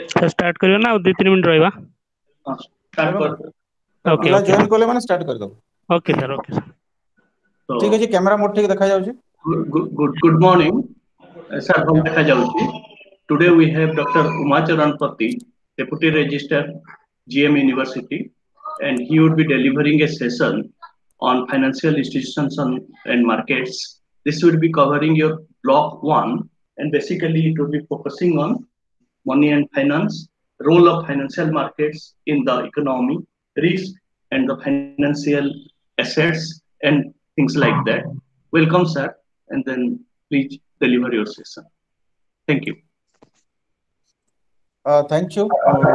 Start करियो ना 2-3 minute रहबा स्टार्ट कर ओके पिला ओके जॉइन कले माने स्टार्ट कर दो ओके सर ठीक अछि कैमरा मोड ठीक देखा जाउछि Good morning, sir. From Dekha Jauchi. Today we have Dr. Umacharan Patti, Deputy Registrar, GM University, and he would be delivering a session on financial institutions and markets. This will be covering your block 1, and basically it will be focusing on money and finance, role of financial markets in the economy, risk, and the financial assets and things like that. Welcome, sir, and then please deliver your session. Thank you. Thank you.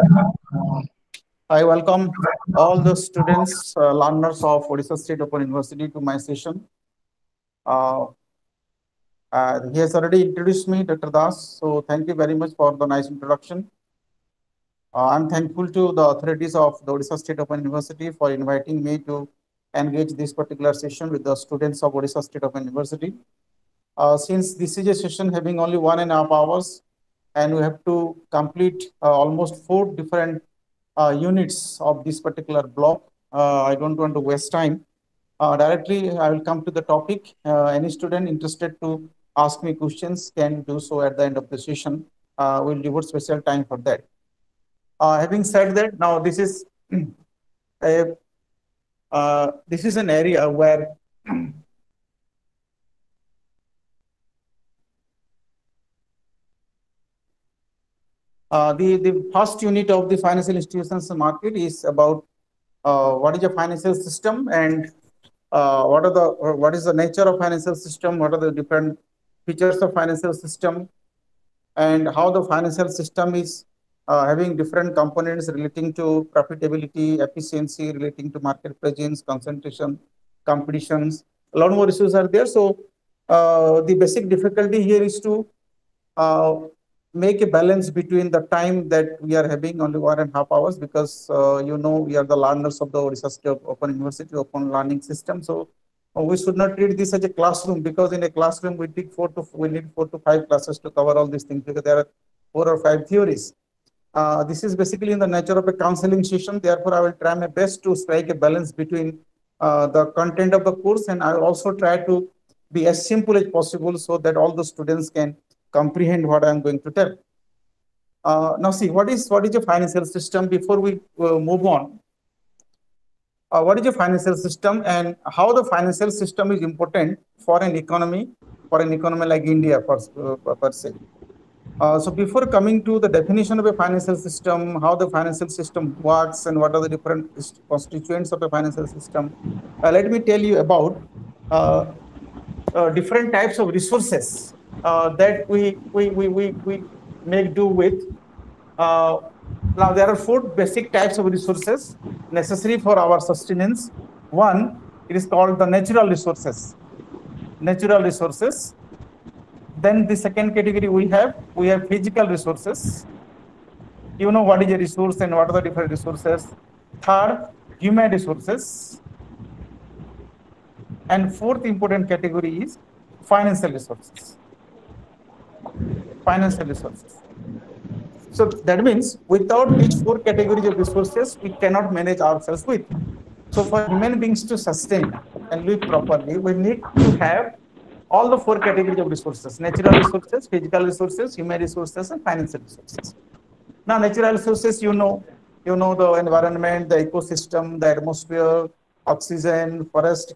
I welcome all the students, learners of Odisha State Open University to my session. He has already introduced me, Dr. Das. So thank you very much for the nice introduction. I'm thankful to the authorities of the Odisha State Open University for inviting me to engage this particular session with the students of Odisha State Open University. Since this is a session having only 1.5 hours, and we have to complete almost 4 different units of this particular block, I don't want to waste time. Directly, I will come to the topic. Any student interested to ask me questions can do so at the end of the session. We'll devote special time for that. Having said that, now this is an area where the first unit of the financial institutions market is about what is a financial system and what is the nature of financial system, what are the different features of financial system, and how the financial system is having different components relating to profitability, efficiency, relating to market presence, concentration, competitions. A lot more issues are there. So the basic difficulty here is to make a balance between the time that we are having only 1.5 hours, because we are the learners of the Odisha State Open University Open Learning System. So we should not treat this as a classroom, because in a classroom we need 4 to 5 classes to cover all these things, because there are 4 or 5 theories. This is basically in the nature of a counseling session. Therefore, I will try my best to strike a balance between the content of the course, and I will also try to be as simple as possible so that all the students can comprehend what I am going to tell. Now, see, what is a financial system? Before we move on, what is a financial system and how the financial system is important for an economy like India per se. So before coming to the definition of a financial system, how the financial system works and what are the different constituents of a financial system, let me tell you about different types of resources that we make do with. Now, there are 4 basic types of resources necessary for our sustenance. One, it is called the natural resources. Natural resources. Then the second category we have physical resources. You know what is a resource and what are the different resources. Third, human resources. And fourth important category is financial resources. Financial resources. So that means without these 4 categories of resources, we cannot manage ourselves with. So for human beings to sustain and live properly, we need to have all the 4 categories of resources: natural resources, physical resources, human resources, and financial resources. Now, natural resources, you know the environment, the ecosystem, the atmosphere, oxygen, forest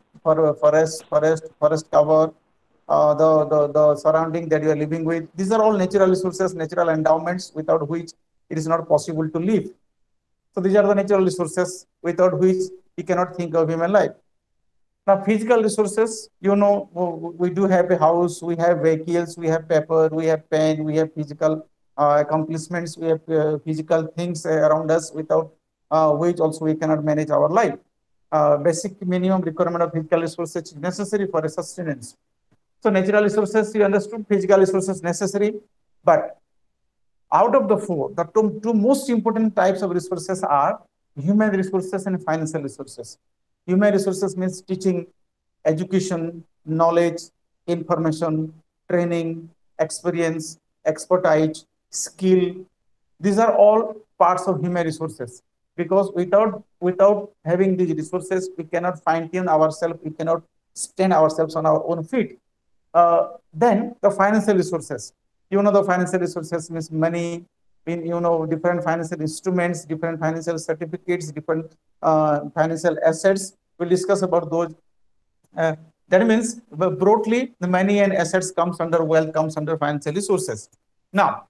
cover, the surrounding that you are living with. These are all natural resources, natural endowments, without which it is not possible to live. So these are the natural resources without which we cannot think of human life. Now, physical resources, we do have a house, we have vehicles, we have paper, we have pen, we have physical accomplishments, we have physical things around us, without which also we cannot manage our life. Basic minimum requirement of physical resources is necessary for a sustenance. So natural resources, you understood, physical resources necessary, but out of the 4, the two most important types of resources are human resources and financial resources. Human resources means teaching, education, knowledge, information, training, experience, expertise, skill, These are all parts of human resources, because without having these resources, we cannot fine tune ourselves, we cannot stand ourselves on our own feet. Then the financial resources. The financial resources means money, in different financial instruments, different financial certificates, different financial assets. We'll discuss about those. That means broadly, the money and assets comes under wealth, comes under financial resources. Now,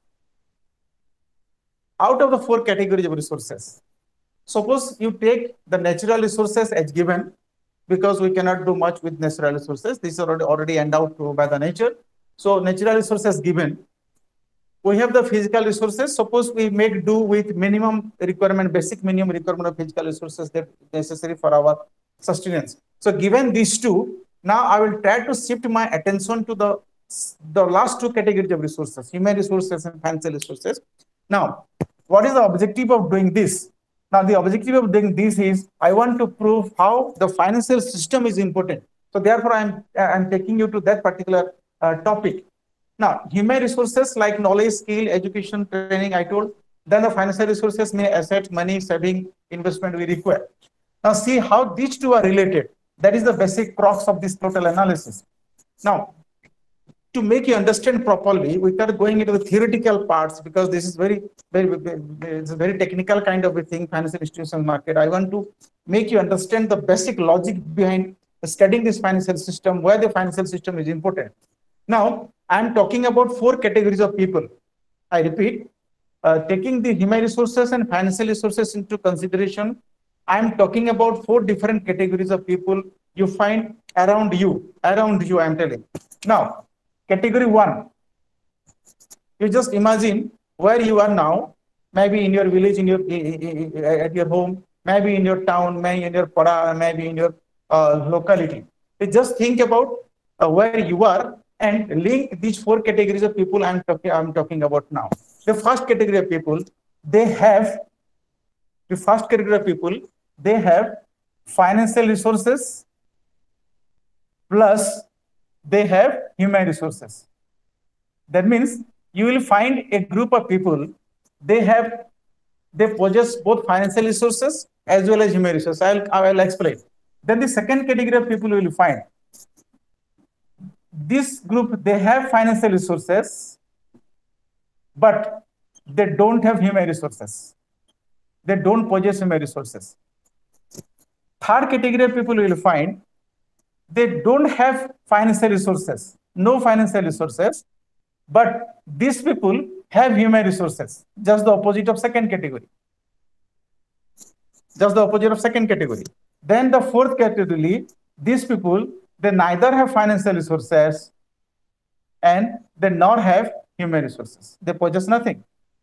out of the 4 categories of resources, suppose you take the natural resources as given, because we cannot do much with natural resources. These are already endowed by the nature. So natural resources given. We have the physical resources. Suppose we make do with minimum requirement, basic minimum requirement of physical resources that necessary for our sustenance. So given these two, now I will try to shift my attention to the last 2 categories of resources, human resources and financial resources. Now, what is the objective of doing this? Now, the objective of doing this is I want to prove how the financial system is important. So therefore, I'm taking you to that particular topic. Now, human resources like knowledge, skill, education, training, I told. Then the financial resources mean assets, money, saving, investment we require. Now, see how these two are related. That is the basic crux of this total analysis. Now, to make you understand properly, we start going into the theoretical parts, because this is it's a very technical kind of a thing, financial institution market. I want to make you understand the basic logic behind studying this financial system, where the financial system is important. Now, I'm talking about 4 categories of people. I repeat, taking the human resources and financial resources into consideration, I'm talking about 4 different categories of people you find around you, I'm telling. Now, category 1, you just imagine where you are now, maybe in your village, at your home, maybe in your town, maybe in your pada, maybe in your locality. You just think about where you are and link these 4 categories of people I'm talking about now. The first category of people, they have financial resources plus they have human resources. That means you will find a group of people, they possess both financial resources as well as human resources. I will explain. Then the second category of people you will find, this group, they have financial resources, but they don't have human resources. They don't possess human resources. Third category of people you will find, they don't have financial resources, no financial resources, but these people have human resources, just the opposite of second category. Then the fourth category, these people, they neither have financial resources and they nor have human resources. They possess nothing.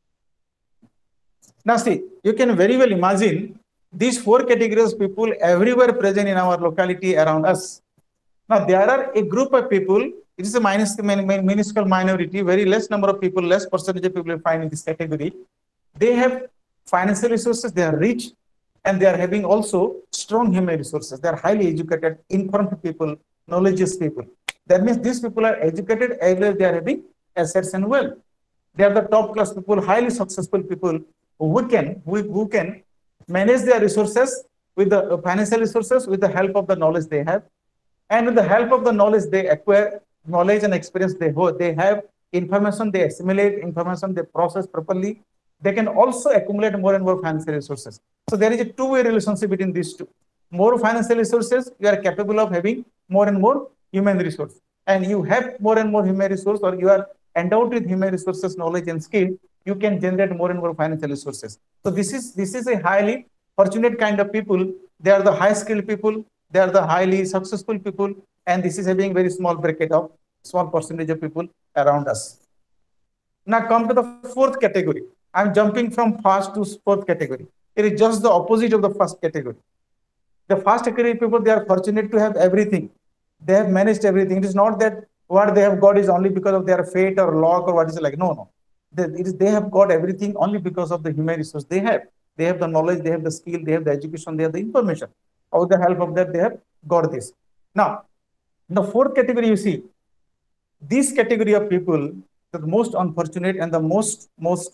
Now see, you can very well imagine these 4 categories of people everywhere present in our locality around us. Now there are a group of people, it is a minuscule minority, very less number of people, less percentage of people you find in this category. They have financial resources, they are rich, and they are having also strong human resources. They are highly educated, informed people, knowledgeous people. That means these people are educated as well as they are having assets and wealth. They are the top class people, highly successful people who can manage their resources with the financial resources with the help of the knowledge they have. And with the help of the knowledge they acquire, knowledge and experience they have, information they assimilate, information they process properly, they can also accumulate more and more financial resources. So there is a two-way relationship between these two. More financial resources, you are capable of having more and more human resource. And you have more and more human resource, or you are endowed with human resources, knowledge and skill, you can generate more and more financial resources. So this is a highly fortunate kind of people. They are the high skilled people, they are the highly successful people, and this is having very small bracket of small percentage of people around us. Now come to the fourth category. I'm jumping from first to fourth category. It is just the opposite of the first category. The first category people, they are fortunate to have everything. They have managed everything. It is not that what they have got is only because of their fate or luck or what is it like. No. They have got everything only because of the human resource they have. They have the knowledge, they have the skill, they have the education, they have the information. With the help of that, they have got this. Now, in the fourth category, you see, this category of people, the most unfortunate and the most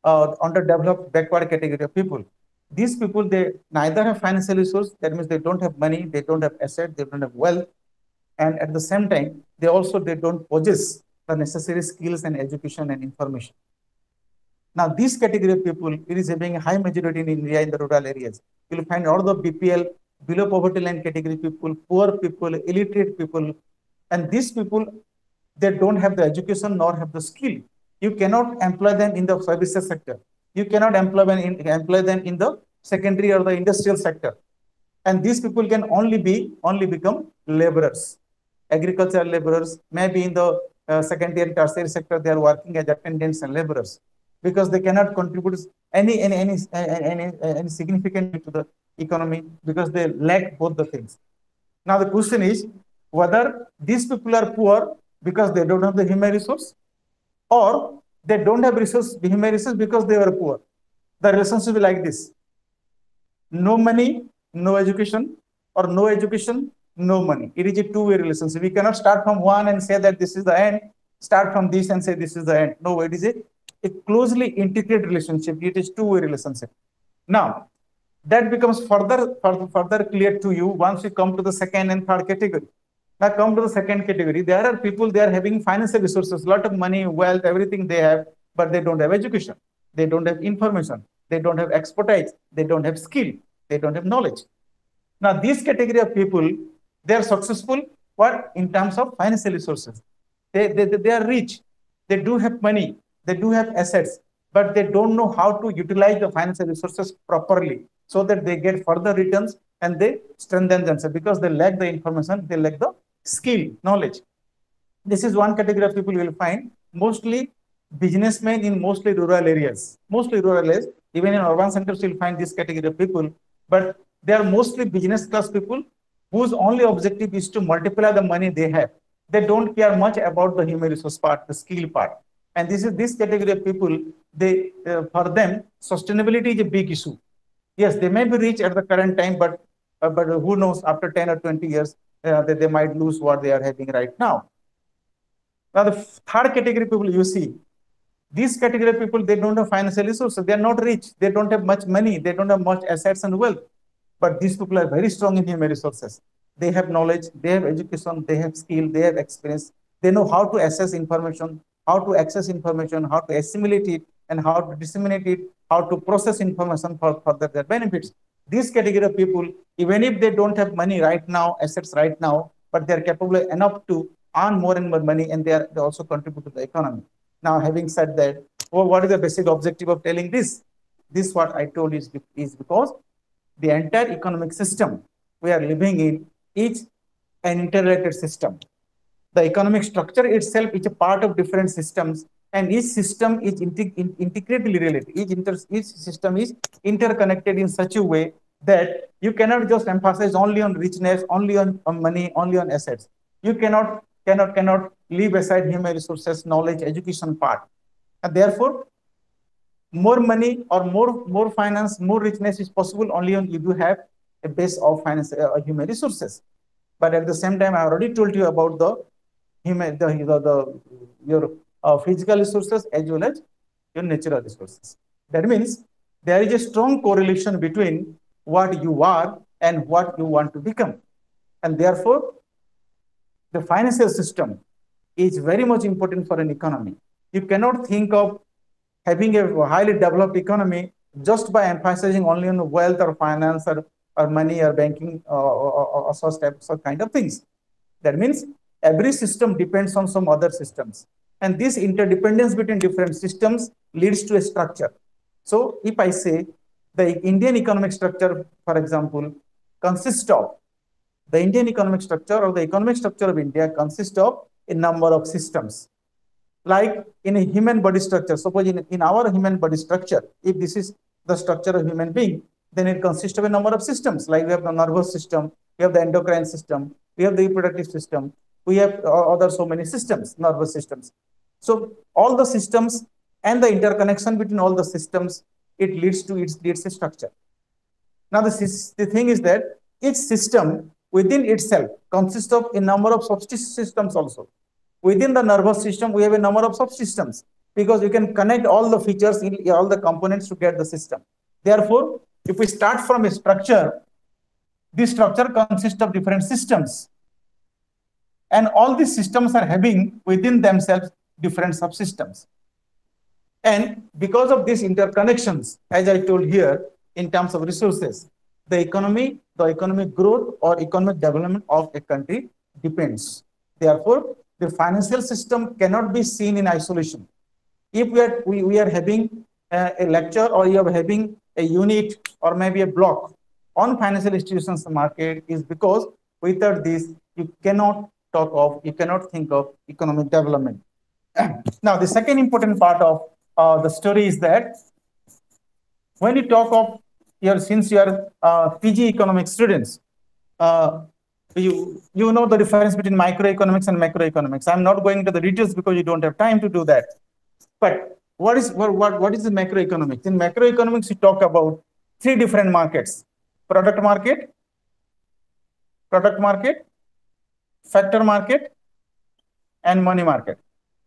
underdeveloped backward category of people. These people, they neither have financial resource, that means they don't have money, they don't have asset, they don't have wealth, and at the same time, they don't possess the necessary skills and education and information. Now, this category of people, it is having a high majority in India in the rural areas. You will find all the BPL, below poverty line category people, poor people, illiterate people, and these people, they don't have the education nor have the skill. You cannot employ them in the services sector. You cannot employ them in the secondary or the industrial sector. And these people can only become laborers, agricultural laborers, maybe in the secondary and tertiary sector, they are working as attendants and laborers, because they cannot contribute any significantly to the economy, because they lack both the things. Now the question is whether these people are poor because they don't have the human resource, or they don't have human resource because they were poor. The relationship is like this: no money, no education, or no education, no money. It is a two-way relationship. We cannot start from one and say that this is the end, start from this and say this is the end. No, it is a closely integrated relationship. It is two-way relationship. Now, that becomes further clear to you once you come to the second and third category. Now come to the second category. There are people, they are having financial resources, lot of money, wealth, everything they have, but they don't have education. They don't have information. They don't have expertise. They don't have skill. They don't have knowledge. Now, this category of people, they are successful, what? In terms of financial resources. They are rich. They do have money. They do have assets, but they don't know how to utilize the financial resources properly so that they get further returns and they strengthen themselves, because they lack the information, they lack the skill, knowledge. This is one category of people you will find, mostly businessmen in mostly rural areas. Mostly rural areas, even in urban centers you will find this category of people, but they are mostly business class people whose only objective is to multiply the money they have. They don't care much about the human resource part, the skill part. And this category of people, for them, sustainability is a big issue. Yes, they may be rich at the current time, but who knows, after 10 or 20 years, they might lose what they are having right now. Now, the third category of people you see, these category of people, they don't have financial resources. They are not rich. They don't have much money. They don't have much assets and wealth. But these people are very strong in human resources. They have knowledge, they have education, they have skill, they have experience. They know how to access information, how to access information, how to assimilate it, and how to disseminate it, how to process information for their benefits. This category of people, even if they don't have money right now, assets right now, but they are capable enough to earn more and more money, and they also contribute to the economy. Now, having said that, what is the basic objective of telling this? This, what I told is because the entire economic system we are living in is an interrelated system. The economic structure itself is a part of different systems, and each system is intricately related. Each system is interconnected in such a way that you cannot just emphasize only on richness, only on money, only on assets. You cannot leave aside human resources, knowledge, education part. And therefore, more money or more finance, more richness is possible only when you do have a base of finance, human resources. But at the same time, I already told you about your physical resources as well as your natural resources. That means there is a strong correlation between what you are and what you want to become. And therefore, the financial system is very much important for an economy. You cannot think of having a highly developed economy just by emphasizing only on wealth or finance or money or banking or such types of kind of things. That means every system depends on some other systems. And this interdependence between different systems leads to a structure. So if I say the Indian economic structure, for example, consists of the Indian economic structure or the economic structure of India consists of a number of systems. Like in a human body structure, suppose in our human body structure, if this is the structure of human being, then it consists of a number of systems. Like we have the nervous system, we have the endocrine system, we have the reproductive system, we have other so many systems, nervous systems. So all the systems and the interconnection between all the systems, it leads a structure. Now the thing is that each system within itself consists of a number of subsystems also. Within the nervous system, we have a number of subsystems. because you can connect all the features in all the components to get the system. Therefore, if we start from a structure, this structure consists of different systems. And all these systems are having within themselves different subsystems. And because of these interconnections, as I told here, in terms of resources, the economic growth or economic development of a country depends. Therefore, the financial system cannot be seen in isolation. If we are having a lecture, or you are having a unit or maybe a block on financial institutions market, is because without this, you cannot think of economic development. Now, the second important part of the story is that when you talk of since you are PG economics students, you know the difference between microeconomics and macroeconomics. I'm not going into the details because you don't have time to do that. But what is the macroeconomics? In macroeconomics, we talk about three different markets: product market, factor market, and money market.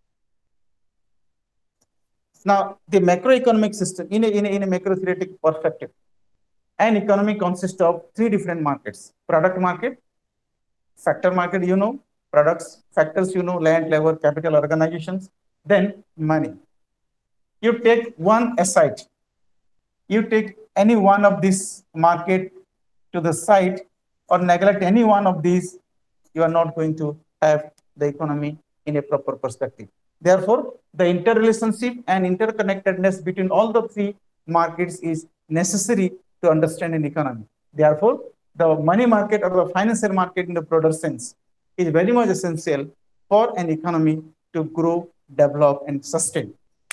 Now, the macroeconomic system in a macro theoretic perspective, an economy consists of three different markets: product market, factor market, products, factors, land, labor, capital, organizations, then money. You take one aside, you take any one of these market to the side or neglect any one of these, you are not going to have the economy in a proper perspective. Therefore, the interrelationship and interconnectedness between all the three markets is necessary to understand an economy. Therefore, the money market or the financial market in the broader sense is very much essential for an economy to grow, develop, and sustain.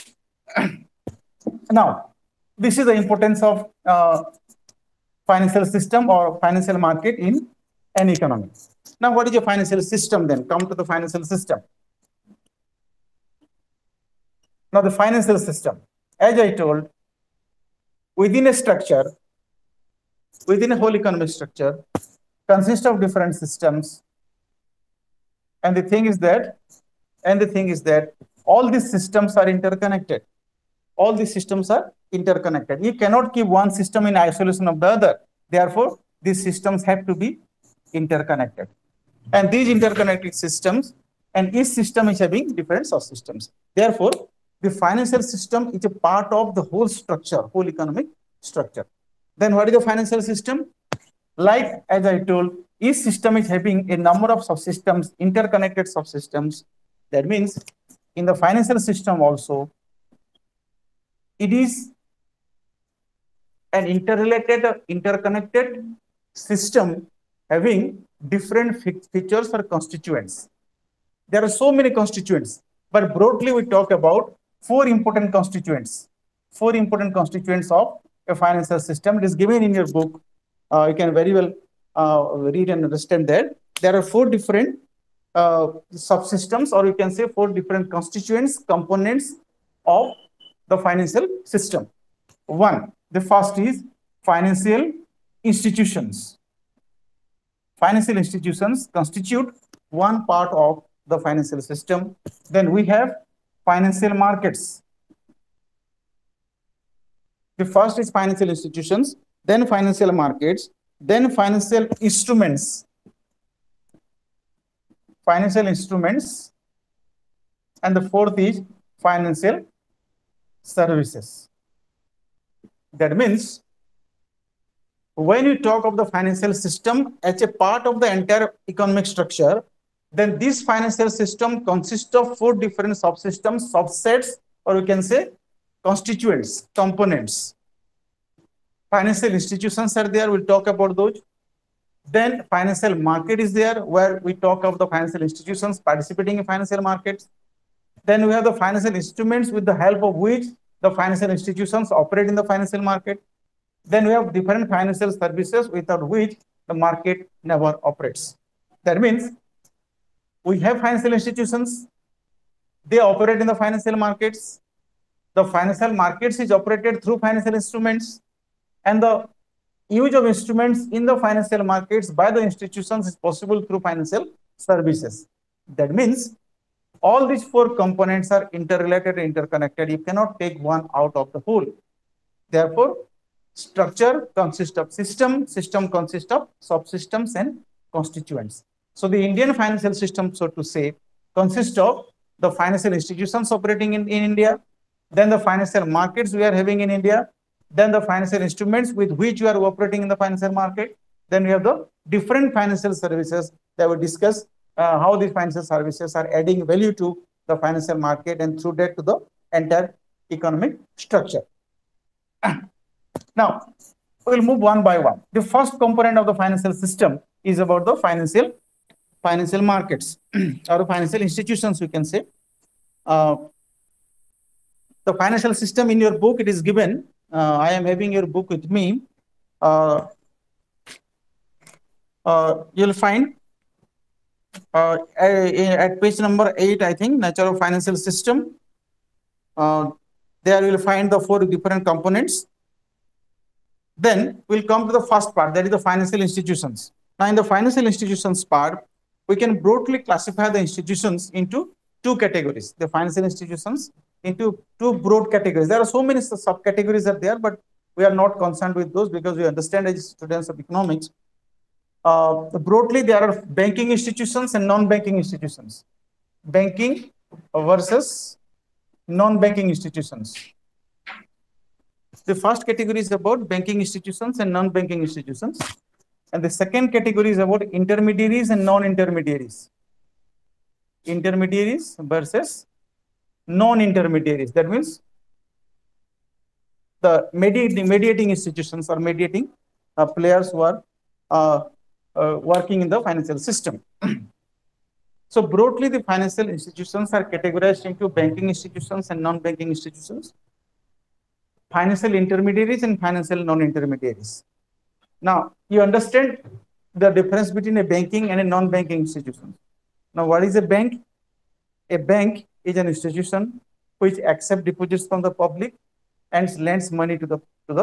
Now, this is the importance of financial system or financial market in an economy. Now, what is a financial system then? Come to the financial system. Now, the financial system, as I told, within a structure, within a whole economic structure, consists of different systems. And the thing is that all these systems are interconnected. All these systems are interconnected. You cannot keep one system in isolation of the other. Therefore, these systems have to be interconnected. And these interconnected systems, and each system is having different subsystems. Therefore, the financial system is a part of the whole structure, whole economic structure. Then what is the financial system? Like, as I told, each system is having a number of subsystems, interconnected subsystems. That means in the financial system also, it is an interrelated, interconnected system having different features or constituents. There are so many constituents, but broadly we talk about four important constituents of a financial system. It is given in your book. You can very well read and understand that. There are four different subsystems, or you can say four different constituents, components of the financial system. One, the first is financial institutions. Financial institutions constitute one part of the financial system. Then we have financial markets. The first is financial institutions, then financial markets, then financial instruments. Financial instruments, and the fourth is financial services. That means when you talk of the financial system as a part of the entire economic structure, then this financial system consists of four different subsystems, subsets, or you can say constituents, components. Financial institutions are there, we'll talk about those. Then financial market is there, where we talk of the financial institutions participating in financial markets. Then we have the financial instruments with the help of which the financial institutions operate in the financial market. Then we have different financial services without which the market never operates. That means we have financial institutions, they operate in the financial markets. The financial markets is operated through financial instruments, and the use of instruments in the financial markets by the institutions is possible through financial services. That means all these four components are interrelated and interconnected. You cannot take one out of the whole. Therefore, structure consists of system, system consists of subsystems and constituents. So the Indian financial system, so to say, consists of the financial institutions operating in India, then the financial markets we are having in India, then the financial instruments with which you are operating in the financial market, then we have the different financial services that we discuss how these financial services are adding value to the financial market and through that to the entire economic structure. Now, we'll move one by one. The first component of the financial system is about the financial markets or financial institutions, we can say. The financial system in your book, it is given. I am having your book with me. You'll find at page number 8, I think, nature of financial system. There you will find the 4 different components. Then we'll come to the first part, that is the financial institutions. Now, in the financial institutions part, we can broadly classify the institutions into 2 categories. The financial institutions into 2 broad categories. There are so many subcategories are there, but we are not concerned with those because we understand as students of economics. Broadly, there are banking institutions and non-banking institutions. Banking versus non-banking institutions. The first category is about banking institutions and non-banking institutions. And the second category is about intermediaries and non-intermediaries. Intermediaries versus non-intermediaries. That means the mediating institutions or mediating players who are working in the financial system. So broadly, the financial institutions are categorized into banking institutions and non-banking institutions, financial intermediaries and financial non-intermediaries. Now, you understand the difference between a banking and a non-banking institution. Now, what is a bank? A bank is an institution which accepts deposits from the public and lends money to the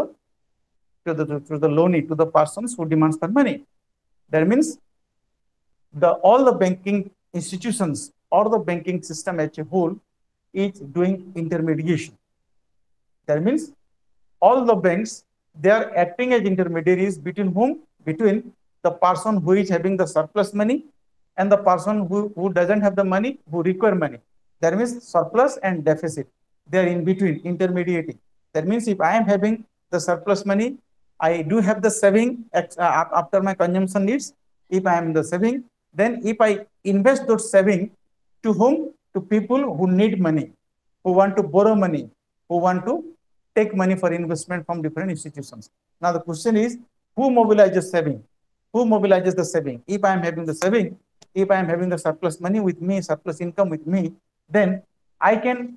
loanee, to the persons who demands the money. That means all the banking institutions or the banking system as a whole is doing intermediation. That means all the banks, they are acting as intermediaries between whom? Between the person who is having the surplus money and the person who doesn't have the money, who require money. That means surplus and deficit. They are in between, intermediating. That means if I am having the surplus money, I do have the saving after my consumption needs. If I am the saving, then if I invest those saving to whom? To people who need money, who want to borrow money, who want to take money for investment from different institutions. Now the question is, who mobilizes saving? Who mobilizes the saving? If I am having the saving, if I am having the surplus money with me, surplus income with me, then I can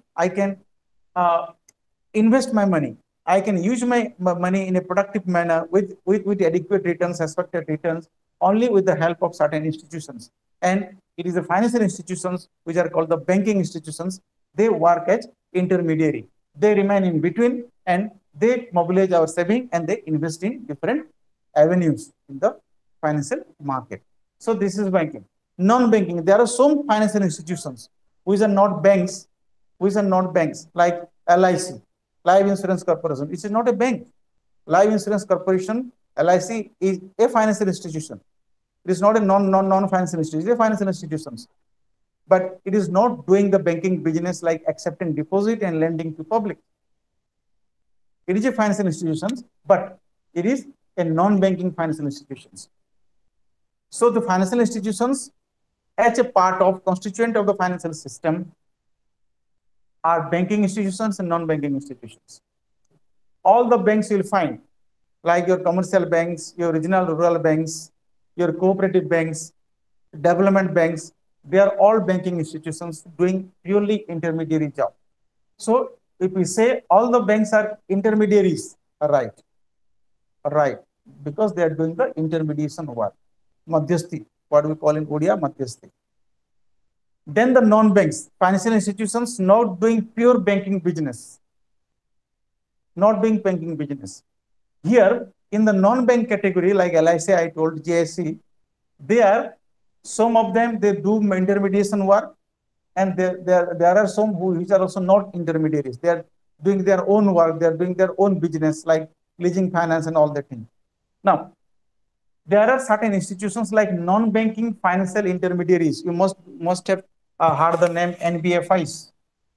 invest my money. I can use my money in a productive manner with adequate returns, expected returns, only with the help of certain institutions. And it is the financial institutions which are called the banking institutions. They work as intermediary. They remain in between and they mobilize our saving and they invest in different avenues in the financial market. So this is banking. Non-banking, there are some financial institutions which are not banks, like LIC, Life Insurance Corporation. It is not a bank. Life Insurance Corporation, LIC, is a financial institution. It is not a non-financial institution. It is a financial institution. But it is not doing the banking business like accepting deposit and lending to public. It is a financial institution, but it is a non-banking financial institutions. So the financial institutions, as a part of constituent of the financial system, are banking institutions and non-banking institutions. All the banks you will find, like your commercial banks, your regional rural banks, your cooperative banks, development banks, they are all banking institutions doing purely intermediary job. So if we say all the banks are intermediaries, right, because they are doing the intermediation work, madhyasthi, what we call in Odia, madhyasthi. Then the non-banks, financial institutions not doing pure banking business, Here, in the non-bank category, like LIC, I told GIC, they are, some of them, they do intermediation work, and there are some which are also not intermediaries. They are doing their own work, they are doing their own business, like leasing finance and all that thing. Now, there are certain institutions like non-banking financial intermediaries. You must have heard the name NBFIs.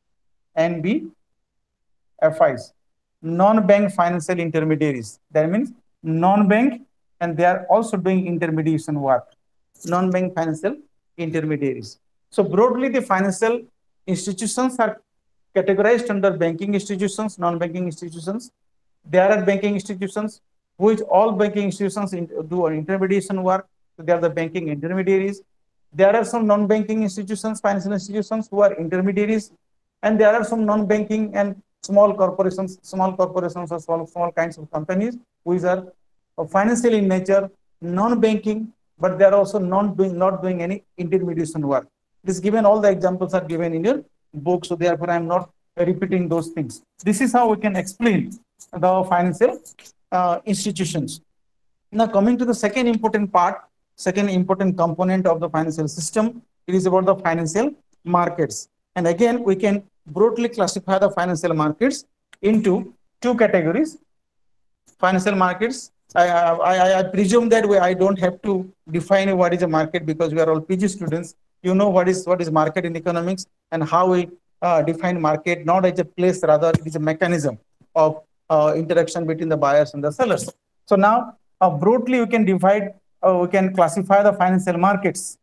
NBFIs, non-bank financial intermediaries. That means non-bank, and they are also doing intermediation work. Non-bank financial intermediaries. So broadly, the financial institutions are categorized under banking institutions, non-banking institutions. There are banking institutions, which all banking institutions do intermediation work. So they are the banking intermediaries. There are some non-banking institutions, financial institutions who are intermediaries, and there are some non-banking and small corporations or small kinds of companies which are financial in nature, non-banking, but they are also not doing any intermediation work. It is given, all the examples are given in your book, so therefore I am not repeating those things. This is how we can explain the financial institutions. Now, coming to the second important part, second important component of the financial system, it is about the financial markets. And again, we can broadly classify the financial markets into two categories. Financial markets, I presume that I don't have to define what is a market, because we are all PG students. You know what is market in economics, and how we define market, not as a place, rather it is a mechanism of interaction between the buyers and the sellers. So now, broadly, we can divide, we can classify the financial markets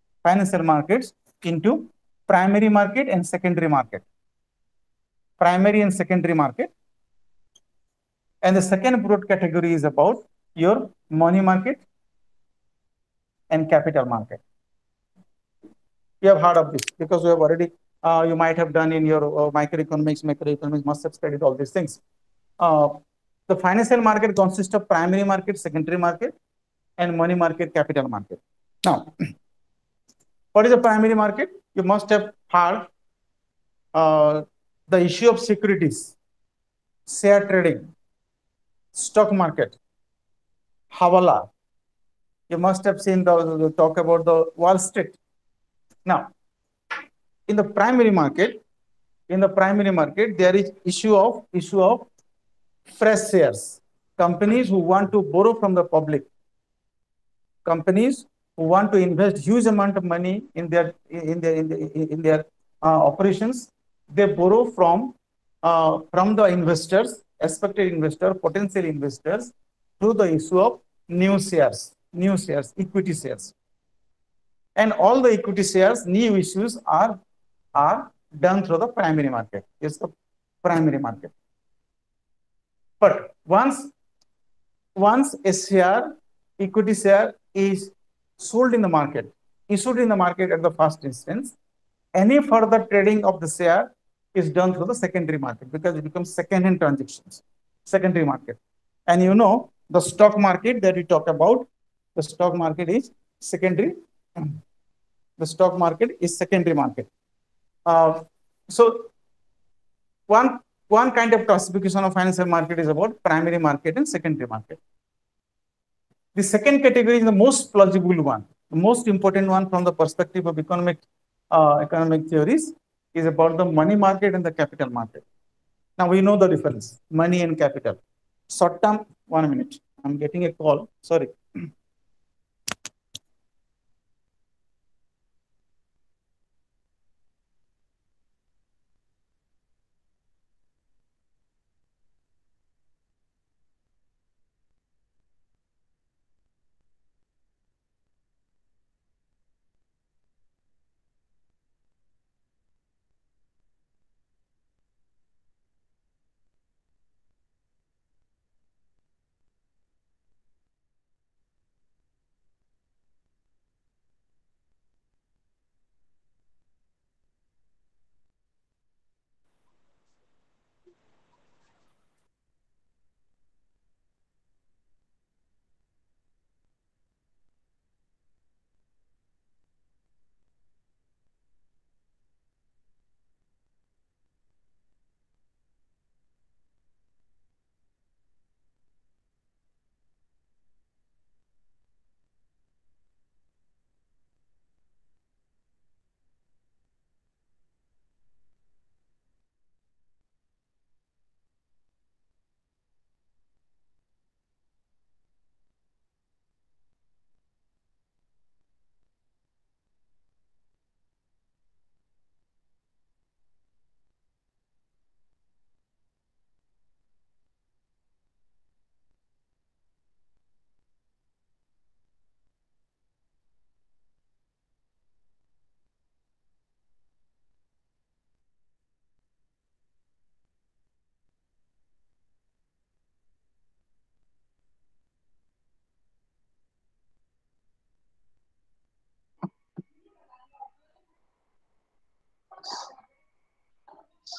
into primary market and secondary market. Primary and secondary market. And the second broad category is about your money market and capital market. You have heard of this because you have already, you might have done in your macroeconomics must have studied all these things. The financial market consists of primary market, secondary market, and money market, capital market. Now, what is a primary market? You must have heard the issue of securities, share trading, stock market, Hawala. You must have seen the talk about the Wall Street. Now, in the primary market, there is issue of fresh shares. Companies who want to borrow from the public, companies who want to invest huge amount of money in their operations, they borrow from the investors, expected investor, potential investors, through the issue of new shares, equity shares. And all the equity shares, new issues are done through the primary market. It's the primary market. But once a share, equity share, is sold in the market, issued in the market at the first instance, any further trading of the share is done through the secondary market, because it becomes second-hand transactions, secondary market. And you know, the stock market that we talk about, the stock market is secondary. The stock market is secondary market. So one kind of classification of financial market is about primary market and secondary market. The second category is the most plausible one, the most important one from the perspective of economic theories, is about the money market and the capital market. Now we know the difference, money and capital. Short term, 1 minute. I'm getting a call. Sorry.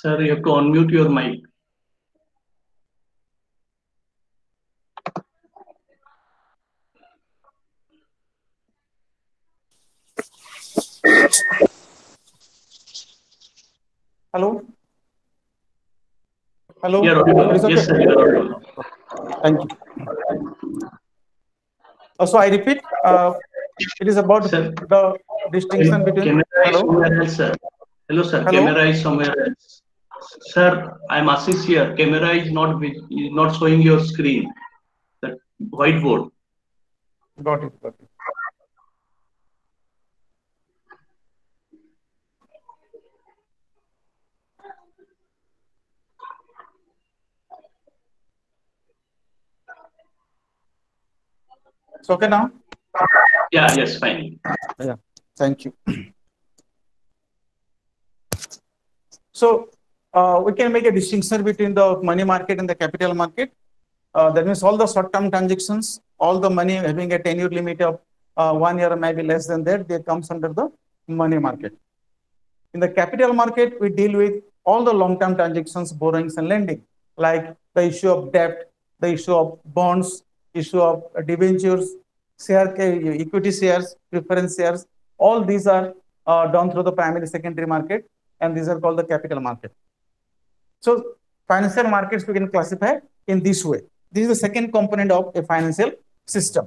Sir, you have to unmute your mic. Hello? Hello? You're audible. It is okay? Yes, sir, you're audible. Thank you. So I repeat, it is about Sir, the distinction between. camera is Hello? somewhere else, sir. Hello, sir. Hello? Camera is somewhere else. Sir, I'm Ashish here. Camera is not showing your screen. The whiteboard. Got it. Got it. It's okay now? Yeah, yes, fine. Yeah. Thank you. So we can make a distinction between the money market and the capital market. That means all the short-term transactions, all the money having a tenure limit of 1 year or maybe less than that, they comes under the money market. In the capital market, we deal with all the long-term transactions, borrowings and lending, like the issue of debt, the issue of bonds, issue of debentures, equity shares, preference shares. All these are done through the primary, secondary market, and these are called the capital market. So financial markets we can classify in this way. This is the second component of a financial system.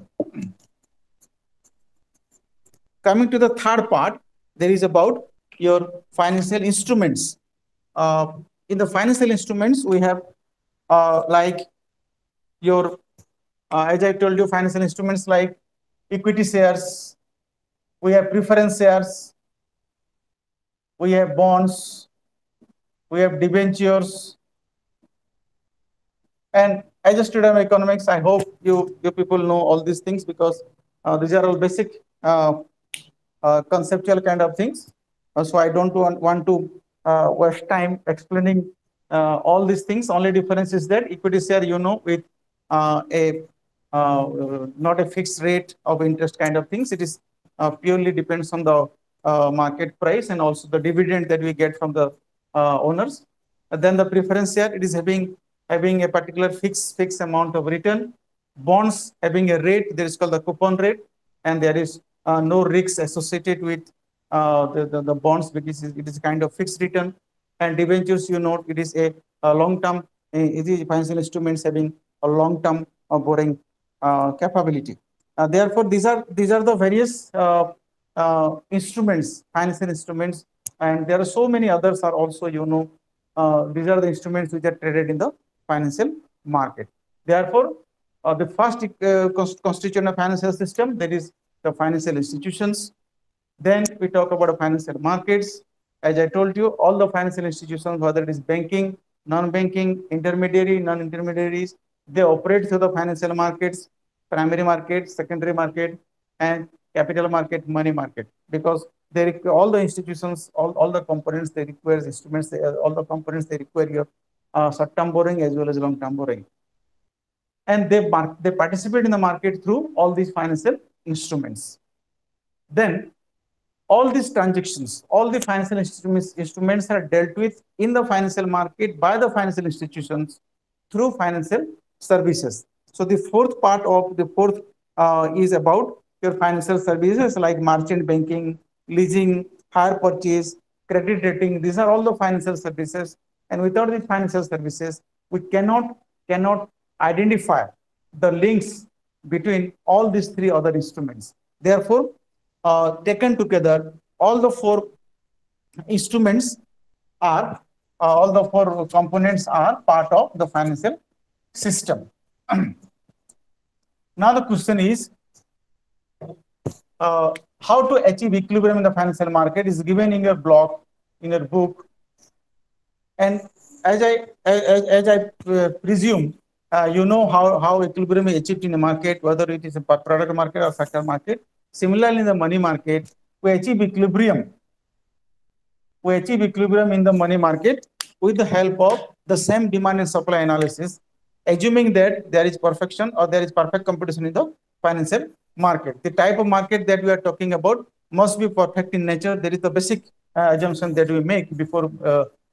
Coming to the third part, there is about your financial instruments. In the financial instruments, we have like your, as I told you, financial instruments like equity shares, we have preference shares, we have bonds, we have debentures. And as a student of economics, I hope you people know all these things because these are all basic conceptual kind of things. So I don't want to waste time explaining all these things. Only difference is that equity share, with not a fixed rate of interest kind of things. It is purely depends on the market price and also the dividend that we get from the owners. And then the preference share, it is having a particular fixed amount of return. Bonds having a rate, there is called the coupon rate, and there is no risks associated with the bonds because it is kind of fixed return. And debentures, it is a long-term, it is financial instruments having a long-term borrowing capability. Therefore, these are the various instruments, financial instruments, and there are so many others are also, these are the instruments which are traded in the financial market. Therefore, the first constituent of financial system, that is the financial institutions. Then we talk about financial markets. As I told you, all the financial institutions, whether it is banking, non-banking, intermediary, non-intermediaries, they operate through the financial markets, primary market, secondary market, and capital market, money market, because all the institutions, all the components they require instruments, all the components they require your short-term borrowing as well as long-term borrowing, and they participate in the market through all these financial instruments. Then all these transactions, all the financial instruments are dealt with in the financial market by the financial institutions through financial services. So the fourth part of the fourth is about your financial services like merchant banking, leasing, hire purchase, credit rating. These are all the financial services. And without these financial services, we cannot identify the links between all these three other instruments. Therefore, taken together, all the four instruments are, all the four components are part of the financial system. Now the question is, how to achieve equilibrium in the financial market is given in your blog, in your book. And as I presume, you know how equilibrium is achieved in the market, whether it is a product market or sector market. Similarly, in the money market, we achieve equilibrium. We achieve equilibrium in the money market with the help of the same demand and supply analysis, assuming that there is perfection or there is perfect competition in the financial market. The type of market that we are talking about must be perfect in nature. There is the basic assumption that we make before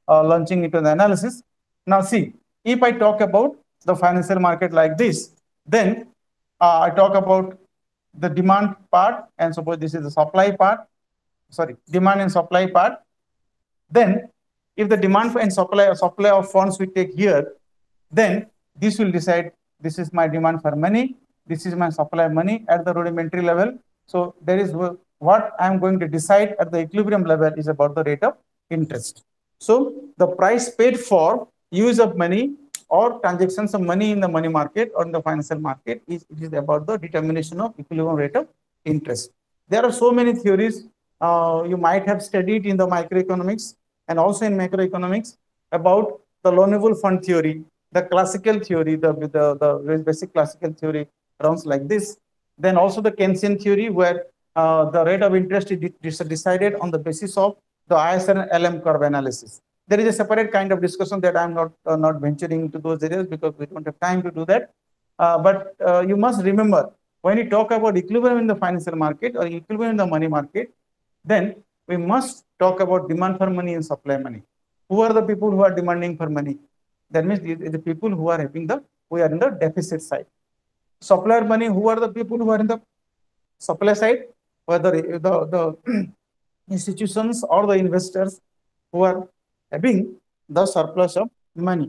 launching into the analysis. Now see, if I talk about the financial market like this, then I talk about the demand part, and suppose this is the supply part, sorry, demand and supply part. Then if the demand and supply of funds we take here, then this will decide this is my demand for money, this is my supply of money at the rudimentary level. So there is what I am going to decide at the equilibrium level is about the rate of interest. So the price paid for use of money or transactions of money in the money market or in the financial market is about the determination of equilibrium rate of interest. There are so many theories you might have studied in the microeconomics and also in macroeconomics about the loanable fund theory, the classical theory, the basic classical theory runs like this. Then also the Keynesian theory, where the rate of interest is decided on the basis of the ISR and LM curve analysis. There is a separate kind of discussion that I'm not venturing into those areas because we don't have time to do that. But you must remember, when you talk about equilibrium in the financial market or equilibrium in the money market, then we must talk about demand for money and supply money. Who are the people who are demanding for money? That means the people who are in the deficit side. Supplier money, who are the people who are in the supply side? Whether the institutions or the investors who are having the surplus of money.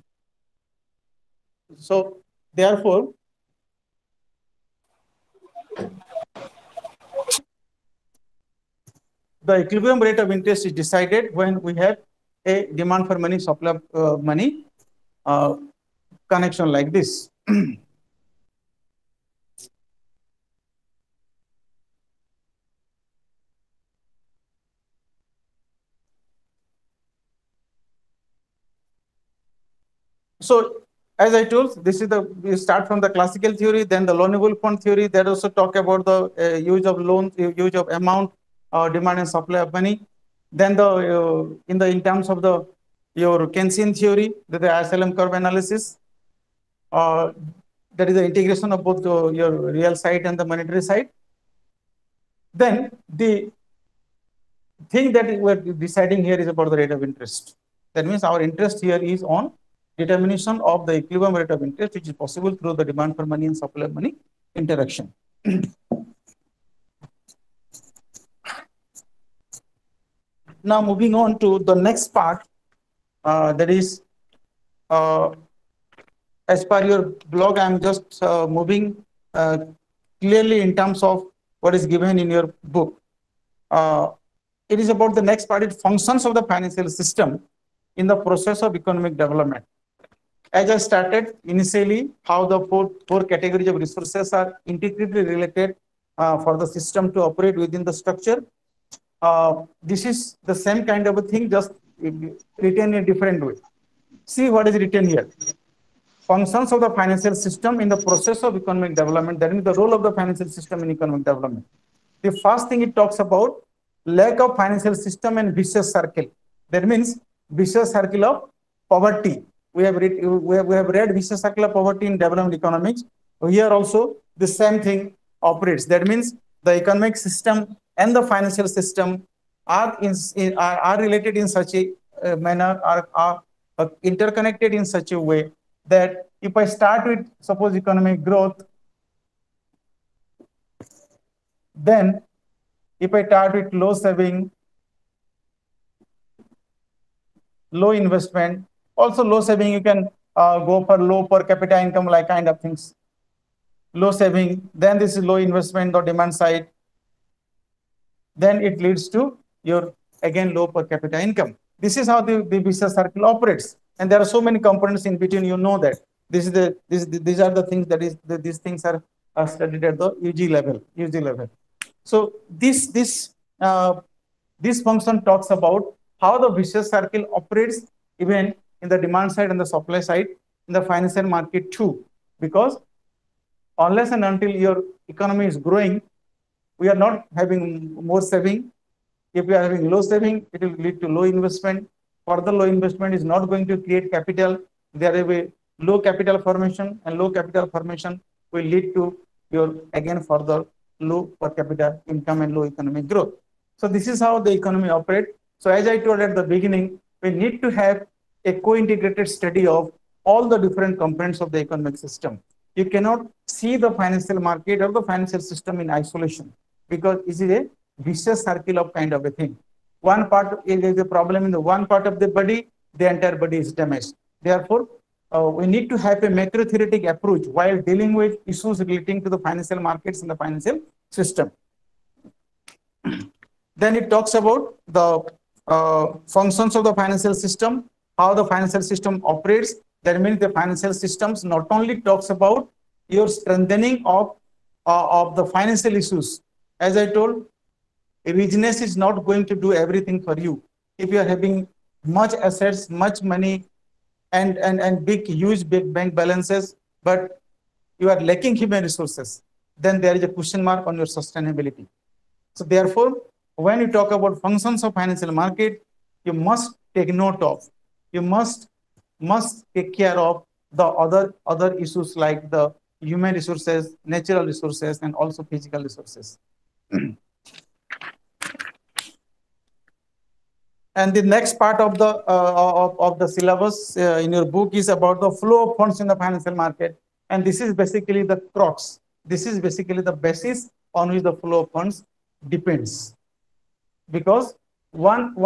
So therefore, the equilibrium rate of interest is decided when we have a demand for money, supply of money connection like this. So as I told, we start from the classical theory, then the loanable fund theory that also talk about the use of loans, use of amount, demand and supply of money. Then in terms of your Keynesian theory, the ISLM curve analysis, that is the integration of both your real side and the monetary side. Then the thing that we're deciding here is about the rate of interest. That means our interest here is on determination of the equilibrium rate of interest, which is possible through the demand for money and supply of money interaction. Now moving on to the next part, that is, as per your blog, I'm just moving clearly in terms of what is given in your book. It is about the next part, functions of the financial system in the process of economic development. As I started initially, how the four categories of resources are intricately related for the system to operate within the structure. This is the same kind of a thing, just written in a different way. See what is written here. Functions of the financial system in the process of economic development. That means the role of the financial system in economic development. The first thing it talks about, lack of financial system and vicious circle. That means vicious circle of poverty. We have read vicious circle of poverty in development economics. Here also the same thing operates. That means the economic system and the financial system are related in such a manner, are interconnected in such a way that if I start with, suppose, economic growth, then if I start with low saving, low investment, also low saving, you can go for low per capita income, like kind of things. Low saving, then this is low investment or demand side. Then it leads to your, again, low per capita income. This is how the vicious circle operates. And there are so many components in between, you know that. These are the things these things are studied at the UG level. So this function talks about how the vicious circle operates even in the demand side and the supply side in the financial market too. Because unless and until your economy is growing, we are not having more saving. If we are having low saving, it will lead to low investment. Further low investment is not going to create capital. There will be low capital formation, and low capital formation will lead to your, again, further low per capita income and low economic growth. So this is how the economy operates. So as I told at the beginning, we need to have a co-integrated study of all the different components of the economic system. You cannot see the financial market or the financial system in isolation, because it is a vicious circle of kind of a thing. One part is a problem in the one part of the body, the entire body is damaged. Therefore, we need to have a macro-theoretic approach while dealing with issues relating to the financial markets and the financial system. Then it talks about the functions of the financial system, how the financial system operates. That means the financial systems not only talks about your strengthening of the financial issues. As I told, a business is not going to do everything for you. If you are having much assets, much money, and huge bank balances, but you are lacking human resources, then there is a question mark on your sustainability. So therefore, when you talk about functions of financial market, you must take note of, you must take care of the other issues like the human resources, natural resources, and also physical resources. And the next part of the syllabus in your book is about the flow of funds in the financial market, and this is basically the crux. This is basically the basis on which the flow of funds depends, because one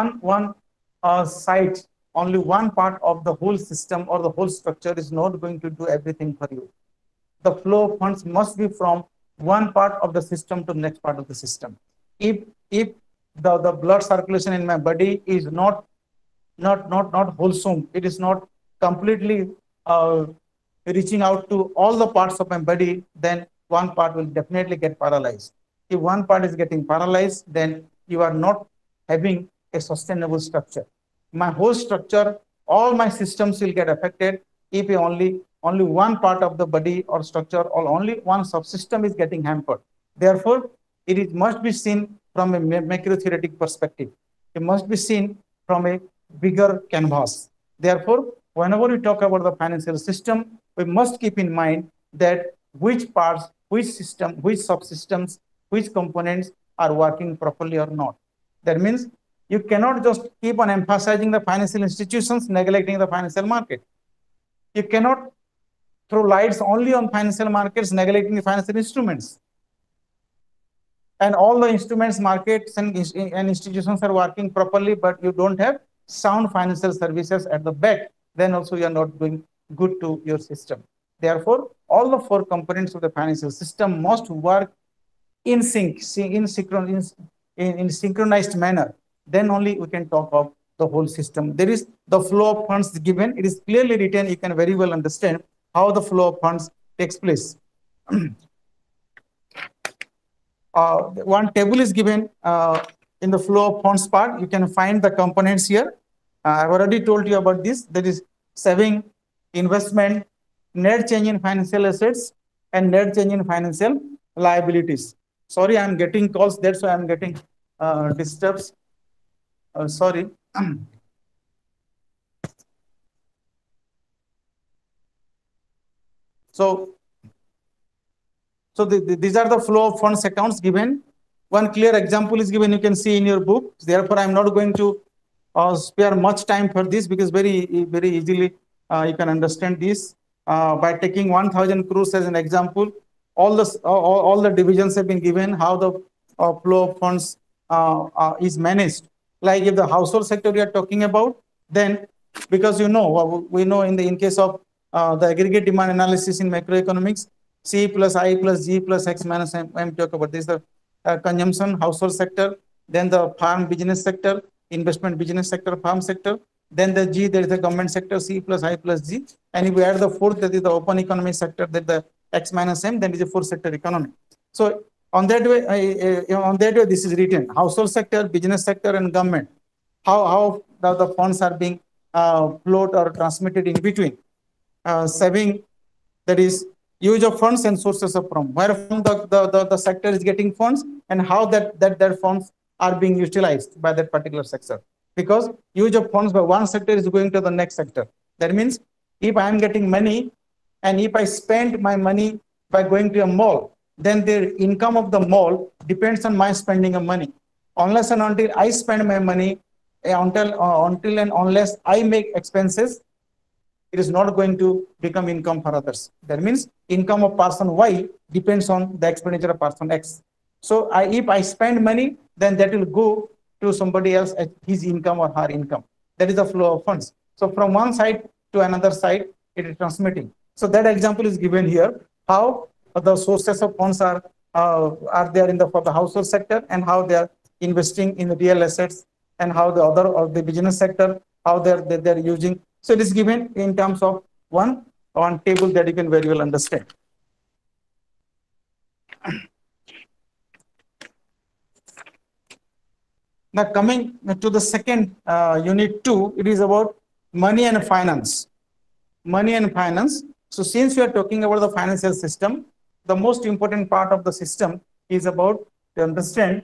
site, only one part of the whole system or the whole structure is not going to do everything for you. The flow of funds must be from one part of the system to the next part of the system. If the blood circulation in my body is not wholesome, it is not completely reaching out to all the parts of my body, then one part will definitely get paralyzed. If one part is getting paralyzed, then you are not having a sustainable structure. My whole structure, all my systems will get affected if only one part of the body or structure or only one subsystem is getting hampered. Therefore, it must be seen from a macro-theoretic perspective. It must be seen from a bigger canvas. Therefore, whenever we talk about the financial system, we must keep in mind that which parts, which system, which subsystems, which components are working properly or not. That means you cannot just keep on emphasizing the financial institutions, neglecting the financial market. You cannot throw lights only on financial markets, neglecting the financial instruments. And all the instruments, markets, and institutions are working properly, but you don't have sound financial services at the back, then also you are not doing good to your system. Therefore, all the four components of the financial system must work in sync, in synchronized manner. Then only we can talk of the whole system. There is the flow of funds given. It is clearly written. You can very well understand how the flow of funds takes place. One table is given in the flow of funds part. You can find the components here. I've already told you about this. There is saving, investment, net change in financial assets, and net change in financial liabilities. Sorry, I'm getting calls. That's why I'm getting disturbed. Sorry. So these are the flow of funds accounts given. One clear example is given, you can see in your book. Therefore, I'm not going to spare much time for this, because very easily you can understand this. By taking 1,000 crores as an example, all the divisions have been given, how the flow of funds is managed. Like if the household sector we are talking about, then because we know in case of the aggregate demand analysis in macroeconomics, C plus I plus G plus X minus M talk about this, the consumption household sector, then the farm business sector, investment business sector, farm sector, then the G, there is the government sector, C plus I plus G, and if we add the fourth, that is the open economy sector, that the X minus M, then is a fourth sector economy. So on that way, this is written: household sector, business sector, and government. How the funds are being flowed or transmitted in between. Saving, that is use of funds and sources of funds, where from the sector is getting funds and how that funds are being utilized by that particular sector. Because use of funds by one sector is going to the next sector. That means if I am getting money and if I spend my money by going to a mall, then the income of the mall depends on my spending of money. Unless and until I spend my money, until and unless I make expenses, it is not going to become income for others. That means income of person Y depends on the expenditure of person X. So if I spend money, then that will go to somebody else at his income or her income. That is the flow of funds. So from one side to another side, it is transmitting. So that example is given here, how the sources of funds are there for the household sector, and how they are investing in the real assets, and how the other of the business sector, how they're using. So it is given in terms of one table that you can very well understand. Now coming to the second unit 2, it is about money and finance. Money and finance. So since we are talking about the financial system, the most important part of the system is about to understand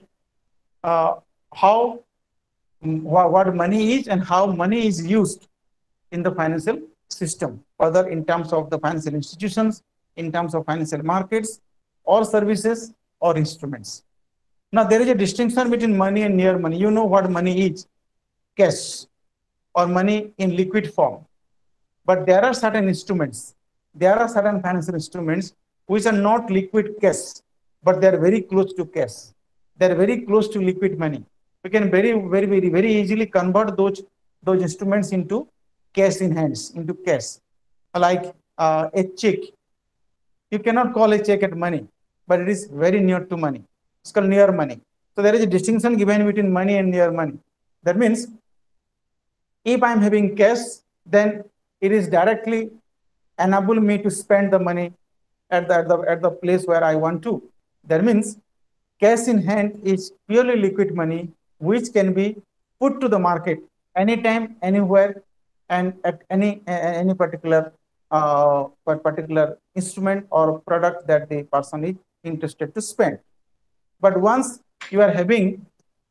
what money is and how money is used in the financial system, whether in terms of the financial institutions, in terms of financial markets, or services, or instruments. Now, there is a distinction between money and near money. You know what money is, cash, or money in liquid form. But there are certain instruments, there are certain financial instruments which are not liquid cash, but they are very close to cash. They are very close to liquid money. We can very easily convert those instruments into cash in hands, into cash. Like a check. You cannot call a check at money, but it is very near to money. It's called near money. So there is a distinction given between money and near money. That means if I'm having cash, then it is directly enable me to spend the money at the place where I want to. That means cash in hand is purely liquid money, which can be put to the market anytime, anywhere, and at any particular instrument or product that the person is interested to spend. But once you are having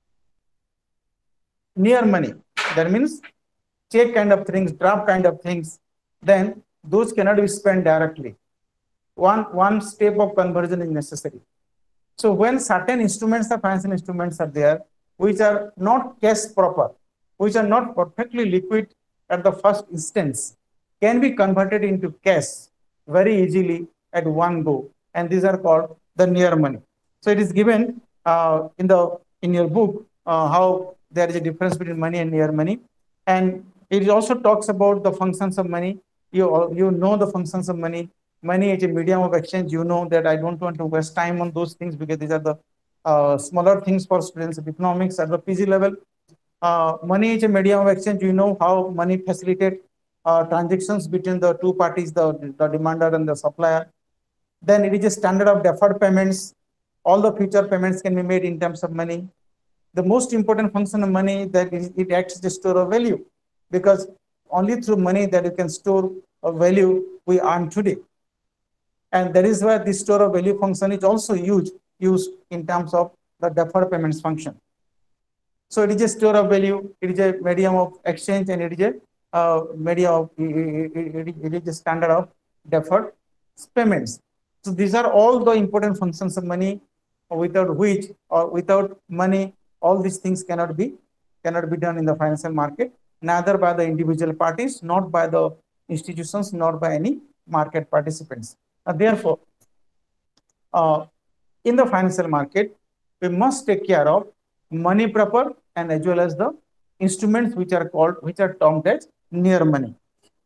near money, that means check kind of things, draft kind of things, then those cannot be spent directly. One step of conversion is necessary. So when certain instruments, the financial instruments are there, which are not cash proper, which are not perfectly liquid at the first instance, can be converted into cash very easily at one go, and these are called the near money. So it is given in your book how there is a difference between money and near money, and it also talks about the functions of money. You know the functions of money. Money is a medium of exchange. You know that I don't want to waste time on those things because these are the smaller things for students of economics at the PG level. Money is a medium of exchange. You know how money facilitates transactions between the two parties, the demander and the supplier. Then it is a standard of deferred payments. All the future payments can be made in terms of money. The most important function of money is that it acts as a store of value, because only through money that you can store a value we earn today. And that is why this store of value function is also used in terms of the deferred payments function. So it is a store of value, it is a medium of exchange, and it is a it is a standard of deferred payments. So these are all the important functions of money, without which or without money, all these things cannot be done in the financial market, neither by the individual parties, not by the institutions, nor by any market participants. Therefore, in the financial market, we must take care of money proper and as well as the instruments which are termed as near money.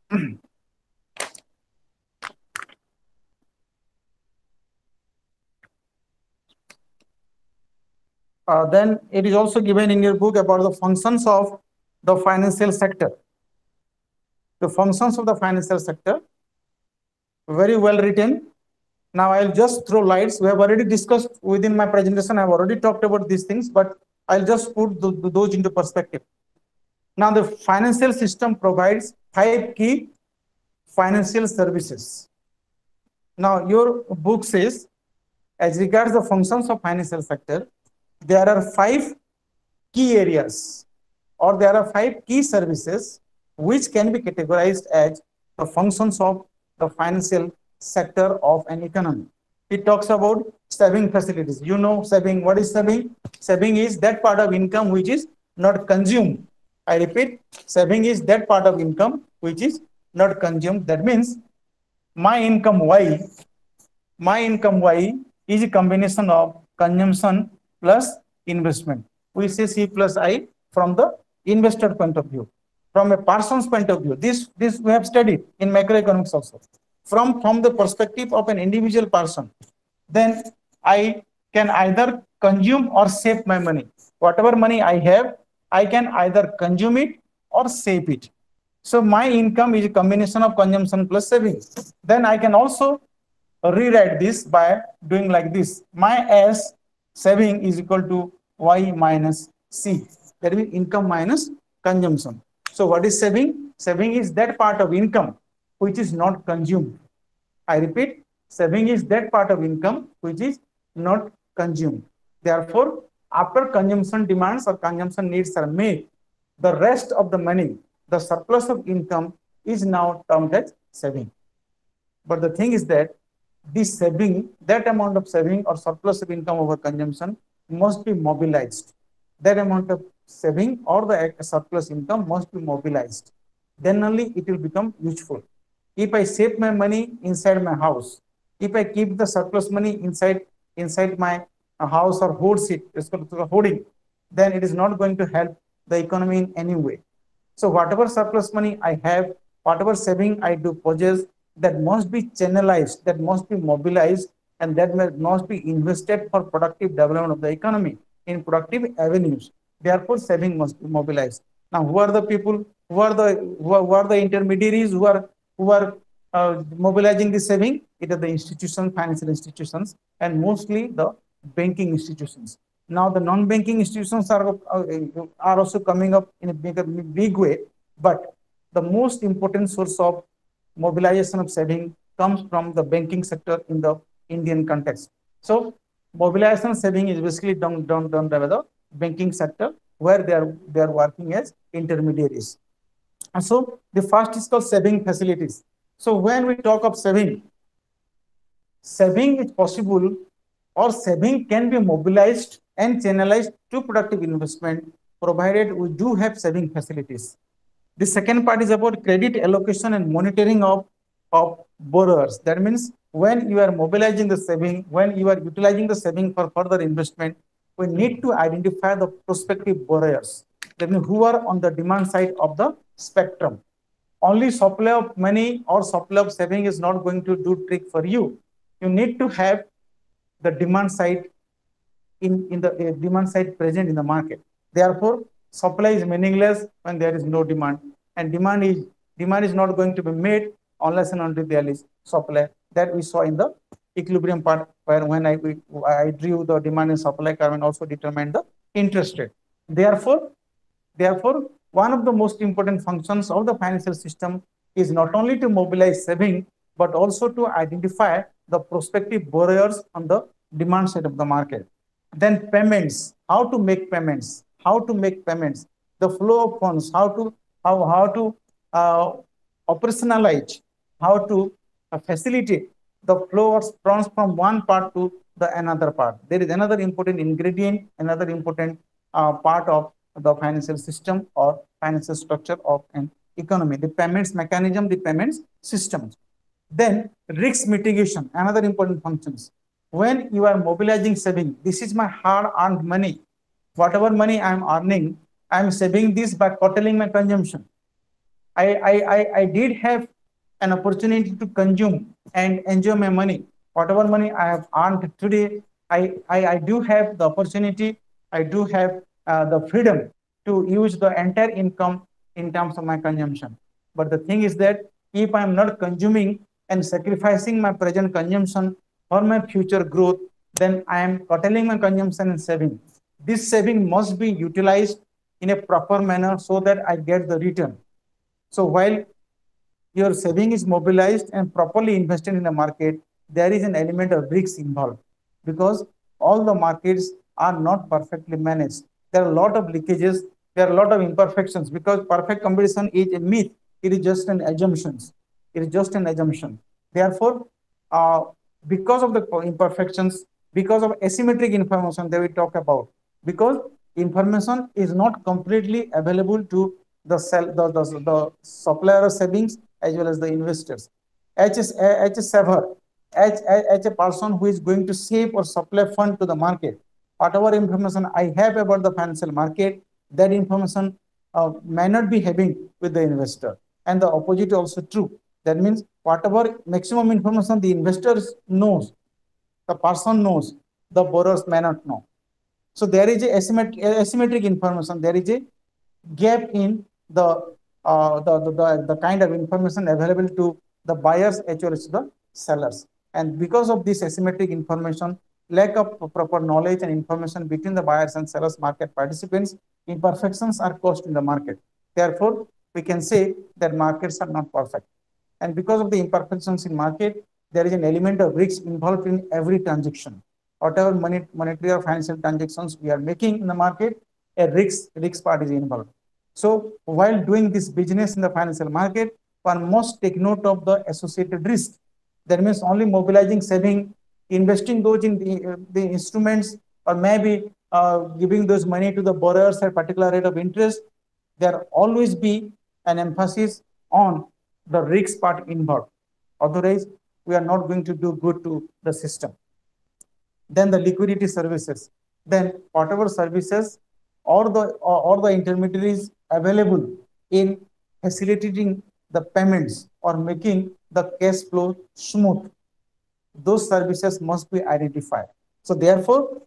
Then it is also given in your book about the functions of the financial sector. The functions of the financial sector, very well written. Now I'll just throw lights. We have already discussed within my presentation. I've already talked about these things, but I'll just put those into perspective. Now the financial system provides 5 key financial services. Now your book says, as regards the functions of financial sector, there are 5 key areas, or there are 5 key services which can be categorized as the functions of the financial sector of an economy. It talks about saving facilities. You know saving. What is saving? Saving is that part of income which is not consumed I repeat, saving is that part of income which is not consumed. That means my income Y is a combination of consumption plus investment. We say C plus I from the investor point of view. From a person's point of view, this we have studied in macroeconomics also. From the perspective of an individual person, then I can either consume or save my money. Whatever money I have, I can either consume it or save it. So my income is a combination of consumption plus savings. Then I can also rewrite this by doing like this. My S saving is equal to Y minus C. That means income minus consumption. So what is saving? Saving is that part of income which is not consumed. I repeat, saving is that part of income which is not consumed. Therefore, after consumption demands or consumption needs are made, the rest of the money, the surplus of income, is now termed as saving. But the thing is that this saving, that amount of saving or surplus of income over consumption must be mobilized. That amount of saving or the surplus income must be mobilized. Then only it will become useful. If I save my money inside my house, if I keep the surplus money inside my house or hoarding, then it is not going to help the economy in any way. So whatever surplus money I have, whatever saving I do possess, that must be channelized, that must be mobilized, and that must be invested for productive development of the economy in productive avenues. Therefore, saving must be mobilized. Now, who are the people? Who are the intermediaries who are mobilizing the saving? It is the institutions, financial institutions, and mostly the banking institutions. Now, the non-banking institutions are also coming up in a big way, but the most important source of mobilization of saving comes from the banking sector in the Indian context. So mobilization saving is basically done by the banking sector, where they are working as intermediaries. And so the first is called saving facilities. So when we talk of saving is possible, or saving can be mobilized and channelized to productive investment, provided we do have saving facilities. The second part is about credit allocation and monitoring of borrowers. That means when you are mobilizing the saving, when you are utilizing the saving for further investment, we need to identify the prospective borrowers. That means who are on the demand side of the spectrum. Only supply of money or supply of saving is not going to do trick for you. You need to have the demand side in the demand side present in the market. Therefore, supply is meaningless when there is no demand, and demand is not going to be made unless and until there is supply. That we saw in the equilibrium part, where when I drew the demand and supply curve and also determined the interest rate. Therefore, one of the most important functions of the financial system is not only to mobilize saving, but also to identify the prospective borrowers on the demand side of the market. Then payments, how to make payments, the flow of funds, how to operationalize, how to facilitate the flow of funds from one part to the another part. There is another important ingredient, another important part of the financial system or financial structure of an economy, the payments mechanism, the payments systems. Then risk mitigation, another important functions. When you are mobilizing saving, this is my hard-earned money. Whatever money I am earning, I am saving this by curtailing my consumption. I did have an opportunity to consume and enjoy my money. Whatever money I have earned today, I do have the opportunity, I do have the freedom to use the entire income in terms of my consumption. But the thing is that if I am not consuming and sacrificing my present consumption for my future growth, then I am curtailing my consumption and saving. This saving must be utilized in a proper manner so that I get the return. So while your saving is mobilized and properly invested in the market, there is an element of risk involved, because all the markets are not perfectly managed. There are a lot of leakages, there are a lot of imperfections, because perfect competition is a myth. It is just an assumption. It is just an assumption. Therefore, because of the imperfections, because of asymmetric information that we talk about, because information is not completely available to the supplier of savings as well as the investors. As a saver, as a person who is going to save or supply fund to the market, whatever information I have about the financial market, that information may not be having with the investor. And the opposite also true. That means whatever maximum information the investors knows, the person knows, the borrowers may not know. So there is a asymmetric information. There is a gap in the kind of information available to the buyers as well as the sellers. And because of this asymmetric information, lack of proper knowledge and information between the buyers and sellers, market participants, imperfections are caused in the market. Therefore, we can say that markets are not perfect. And because of the imperfections in market, there is an element of risk involved in every transaction. Whatever monetary or financial transactions we are making in the market, a risk part is involved. So while doing this business in the financial market, one must take note of the associated risk. That means only mobilizing saving, investing those in the instruments, or maybe giving those money to the borrowers at a particular rate of interest. There always be an emphasis on the risk part involved. Otherwise, we are not going to do good to the system. Then the liquidity services. Then whatever services or the intermediaries available in facilitating the payments or making the cash flow smooth, those services must be identified. So therefore,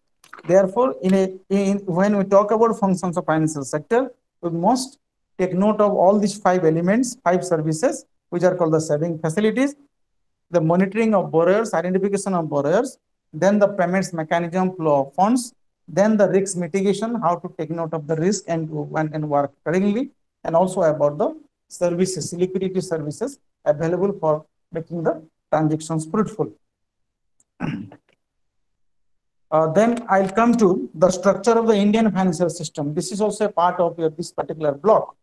when we talk about functions of financial sector, we must take note of all these 5 elements, 5 services, which are called the saving facilities, the monitoring of borrowers, identification of borrowers, then the payments mechanism, flow of funds, then the risk mitigation, how to take note of the risk and work accordingly, and also about the services, liquidity services available for making the transactions fruitful. Then I'll come to the structure of the Indian financial system. This is also a part of this particular block.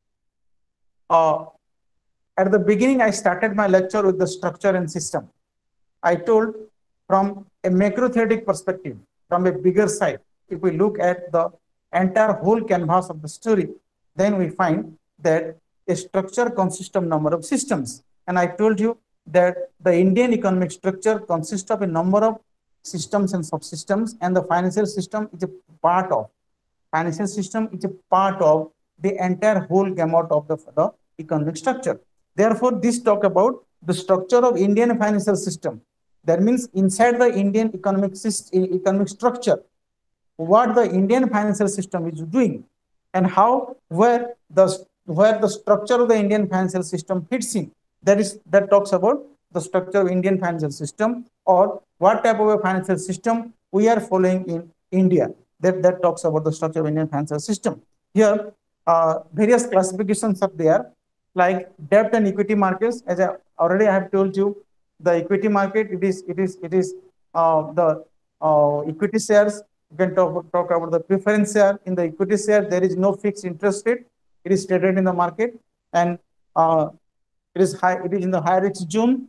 At the beginning, I started my lecture with the structure and system. I told from a macro theoretic perspective, from a bigger side, if we look at the entire whole canvas of the story, then we find that a structure consists of number of systems. And I told you that the Indian economic structure consists of a number of systems and subsystems, and the financial system is a part of. Financial system is a part of the entire whole gamut of the economic structure. Therefore, this talk about the structure of Indian financial system. That means inside the Indian economic structure, what the Indian financial system is doing, and how where the structure of the Indian financial system fits in. That talks about the structure of Indian financial system, or what type of a financial system we are following in India. That talks about the structure of Indian financial system. Here, various classifications are there, like debt and equity markets. As I have told you, the equity market, it is the equity shares. You can talk about the preference share. In the equity share, there is no fixed interest rate. It is traded in the market, and it is in the high risk zone.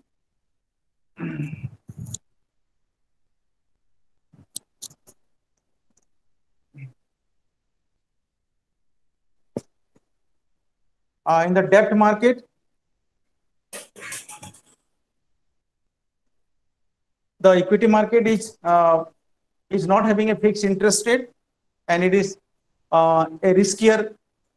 In the debt market, the equity market is not having a fixed interest rate, and it is a riskier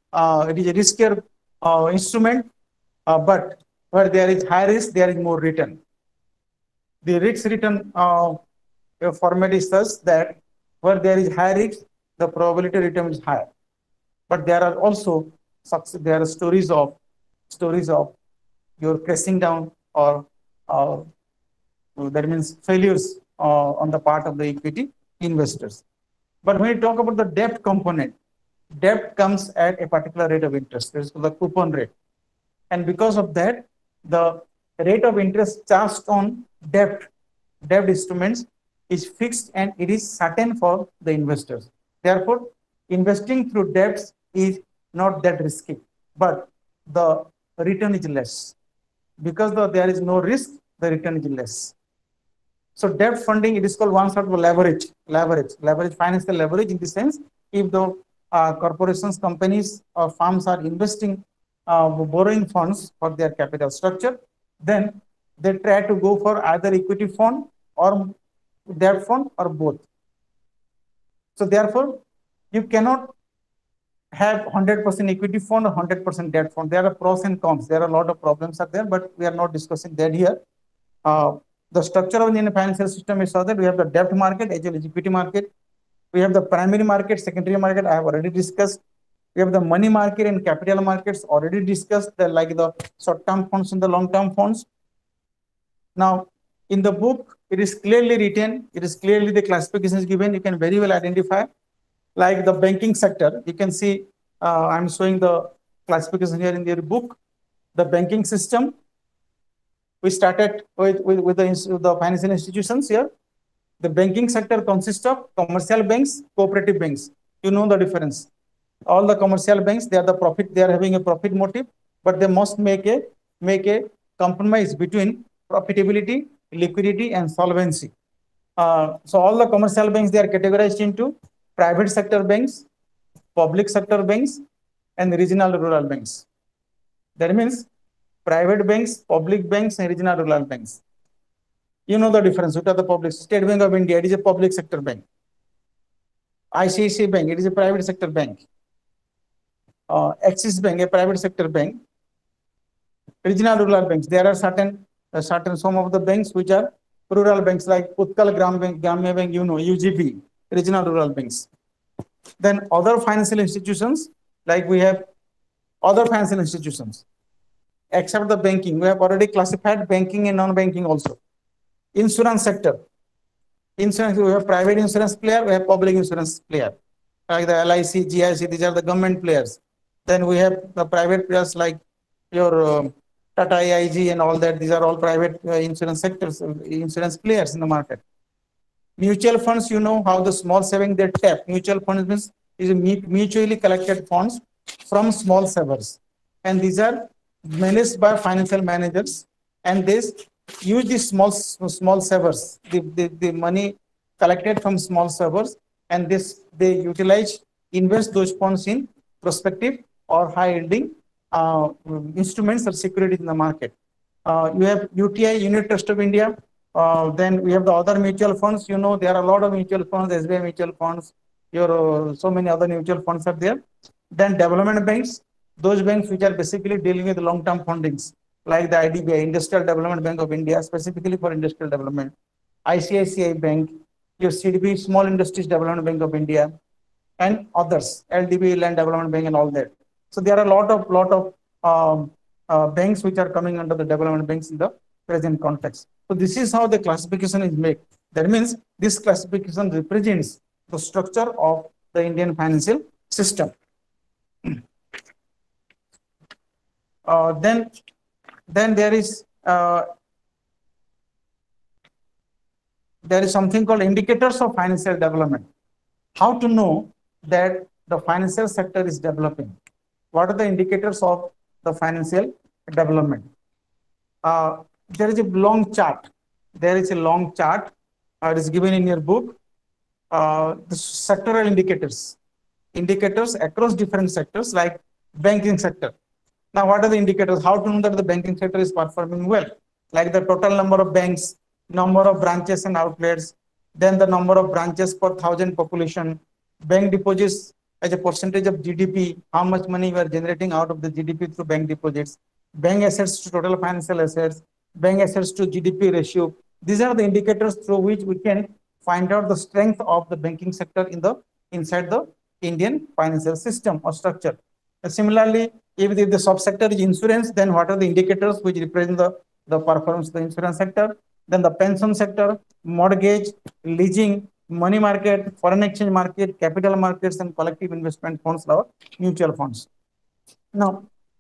instrument, but where there is high risk, there is more return. The risk return format is such that where there is high risk, the probability return is higher. But there are also stories of your crashing down, or that means failures on the part of the equity investors. But when you talk about the debt component, debt comes at a particular rate of interest. This is the coupon rate. And because of that, the rate of interest charged on debt instruments is fixed, and it is certain for the investors. Therefore, investing through debts is not that risky, but the return is less. Because there is no risk, the return is less. So debt funding, it is called one sort of leverage, financial leverage, in the sense if the corporations, companies, or firms are investing, borrowing funds for their capital structure, then they try to go for either equity fund or debt fund or both. So therefore, you cannot have 100% equity fund or 100% debt fund. There are pros and cons. There are a lot of problems are there, but we are not discussing that here. The structure of the Indian financial system is so that we have the debt market as well as equity market. We have the primary market, secondary market, I have already discussed. We have the money market and capital markets already discussed, like the short-term funds and the long-term funds. Now, in the book, it is clearly written, it is clearly the classification is given, you can very well identify, like the banking sector. You can see, I'm showing the classification here in your book. The banking system, we started with the financial institutions here. The banking sector consists of commercial banks, cooperative banks. You know the difference. All the commercial banks, they are having a profit motive, but they must make a compromise between profitability, liquidity, and solvency. So all the commercial banks, they are categorized into private sector banks, public sector banks, and regional rural banks. That means private banks, public banks, and regional rural banks. You know the difference. What are the public? State Bank of India, it is a public sector bank. ICICI Bank, it is a private sector bank. Axis Bank, a private sector bank. Regional rural banks, there are certain some of the banks which are rural banks like Utkal Gramya Bank, you know, UGB, regional rural banks. Then other financial institutions, like we have other financial institutions, except the banking. We have already classified banking and non-banking also. Insurance sector. Insurance, we have private insurance player, we have public insurance player. Like the LIC, GIC, these are the government players. Then we have the private players like your Tata AIG and all that. These are all private insurance sectors, insurance players in the market. Mutual funds, you know how the small saving they tap. Mutual funds means is mutually collected funds from small savers. And these are managed by financial managers. And they use these small savers, the money collected from small savers, and they invest those funds in prospective or high yielding instruments or securities in the market. You have UTI, Unit Trust of India. Then we have the other mutual funds. You know, there are a lot of mutual funds, SBI mutual funds, so many other mutual funds are there. Then development banks, those banks which are basically dealing with long-term fundings, like the IDBI, Industrial Development Bank of India, specifically for industrial development. ICICI Bank, your CDB, Small Industries Development Bank of India, and others, LDB, Land Development Bank, and all that. So there are a lot of banks which are coming under the development banks in the present context. So this is how the classification is made. That means this classification represents the structure of the Indian financial system. Then there is something called indicators of financial development. How to know that the financial sector is developing? What are the indicators of the financial development? There is a long chart. There is a long chart. It is given in your book. The sectoral indicators across different sectors, like banking sector. Now, what are the indicators? How to know that the banking sector is performing well? Like the total number of banks, number of branches and outlets, then the number of branches per 1,000 population, bank deposits as a percentage of GDP, how much money we are generating out of the GDP through bank deposits, bank assets to total financial assets, bank assets to GDP ratio. These are the indicators through which we can find out the strength of the banking sector inside the Indian financial system or structure. Similarly, if the subsector is insurance, then what are the indicators which represent the performance of the insurance sector? Then the pension sector, mortgage, leasing, money market, foreign exchange market, capital markets, and collective investment funds or mutual funds. Now,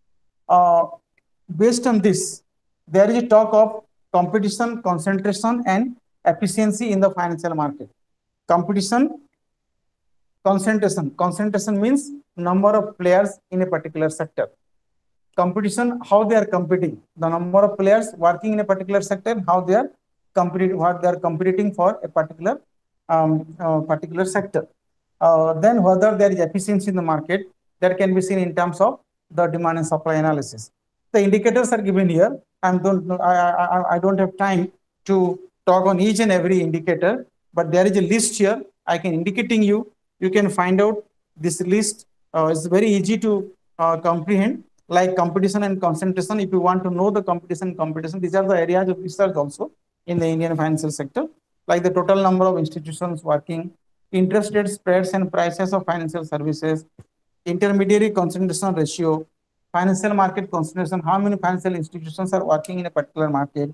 based on this, there is a talk of competition, concentration, and efficiency in the financial market. Competition, concentration. Concentration means number of players in a particular sector. Competition, how they are competing. The number of players working in a particular sector, how they are competing, what they are competing for a particular sector. then whether there is efficiency in the market, that can be seen in terms of the demand and supply analysis. The indicators are given here. I don't have time to talk on each and every indicator, but there is a list here. I can indicating you. You can find out this list. It's very easy to comprehend, like competition and concentration. If you want to know the competition, these are the areas of research also in the Indian financial sector, like the total number of institutions working, interest rate spreads and prices of financial services, intermediary concentration ratio, financial market concentration, how many financial institutions are working in a particular market.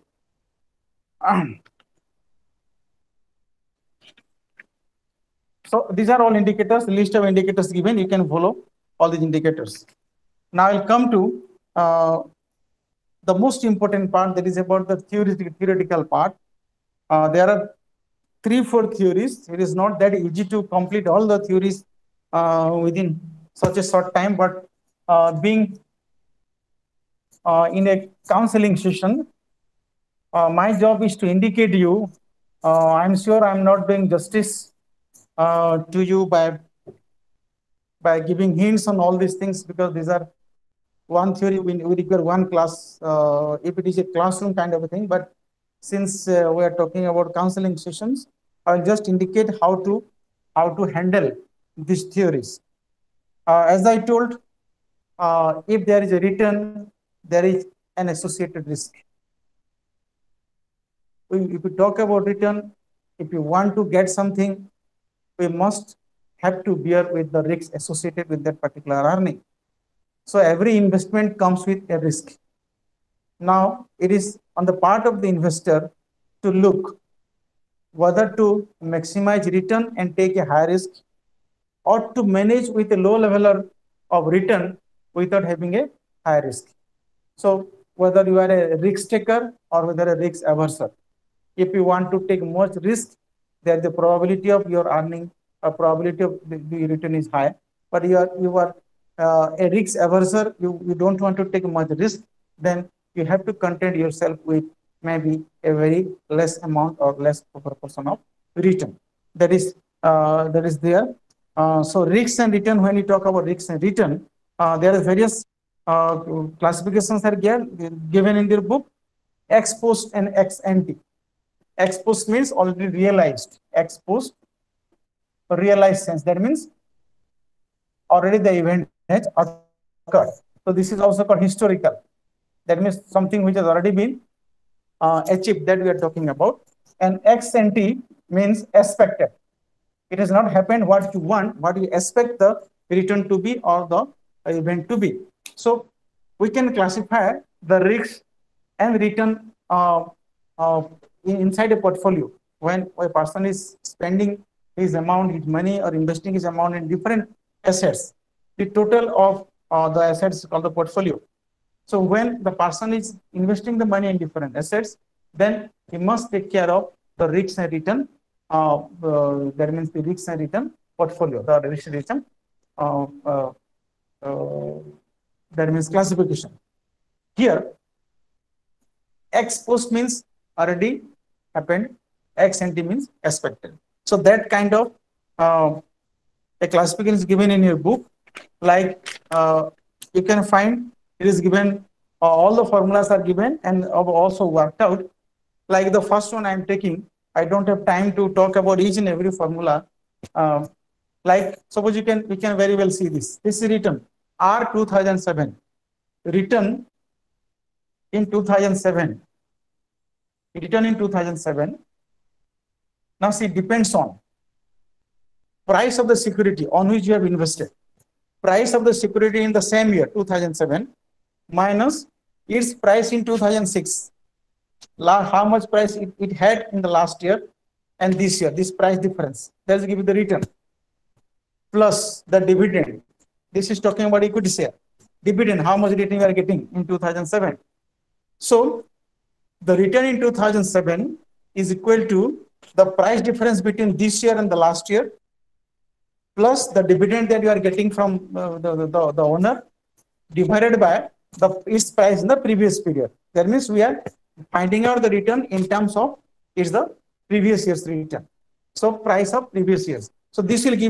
So these are all indicators, list of indicators given. You can follow all these indicators. Now I'll come to the most important part, that is about the theoretical part. There are 3-4 theories. It is not that easy to complete all the theories within such a short time, but being in a counseling session, my job is to indicate you. I'm sure I'm not doing justice to you by giving hints on all these things, because these are one theory, we require one class, if it is a classroom kind of a thing. But since we are talking about counseling sessions, I'll just indicate how to handle these theories. As I told, if there is a return, there is an associated risk. If we talk about return, if you want to get something, we must have to bear with the risks associated with that particular earning. So every investment comes with a risk. Now it is on the part of the investor to look whether to maximize return and take a high risk, or to manage with a low level of return without having a high risk. So whether you are a risk taker or whether a risk averser, if you want to take much risk, then the probability of your earning, a probability of the return is high. But you are a risk averser, you don't want to take much risk, then you have to content yourself with maybe a very less amount or less proportion of return. That is there. So risk and return, when you talk about risk and return, there are various classifications are given in their book: ex post and ex ante. Ex post means already realized. Ex post, realized sense. That means already the event has occurred. So this is also called historical. That means something which has already been achieved, that we are talking about. And ex ante means expected. It has not happened what you want, what you expect the return to be or the event to be. So we can classify the risk and return inside a portfolio. When a person is spending his amount, his money, or investing his amount in different assets, the total of the assets is called the portfolio. So when the person is investing the money in different assets, then he must take care of the risk and return. That means the risk and return portfolio, the risk and return. That means classification. Here, ex post means already happened. Ex ante means expected. So that kind of a classification is given in your book. Like you can find, it is given, all the formulas are given and also worked out. Like the first one I am taking, I don't have time to talk about each and every formula. Like suppose we can very well see this. This is written R 2007. Written in 2007. Written in 2007. Now see, it depends on price of the security on which you have invested. Price of the security in the same year, 2007, minus its price in 2006. How much price it had in the last year and this year, this price difference. That will give you the return. Plus the dividend. This is talking about equity share. Dividend, how much return you are getting in 2007. So the return in 2007 is equal to the price difference between this year and the last year, plus the dividend that you are getting from the owner, divided by its price in the previous period. That means we are finding out the return in terms of it's the previous year's return. So price of previous years. So this will give you the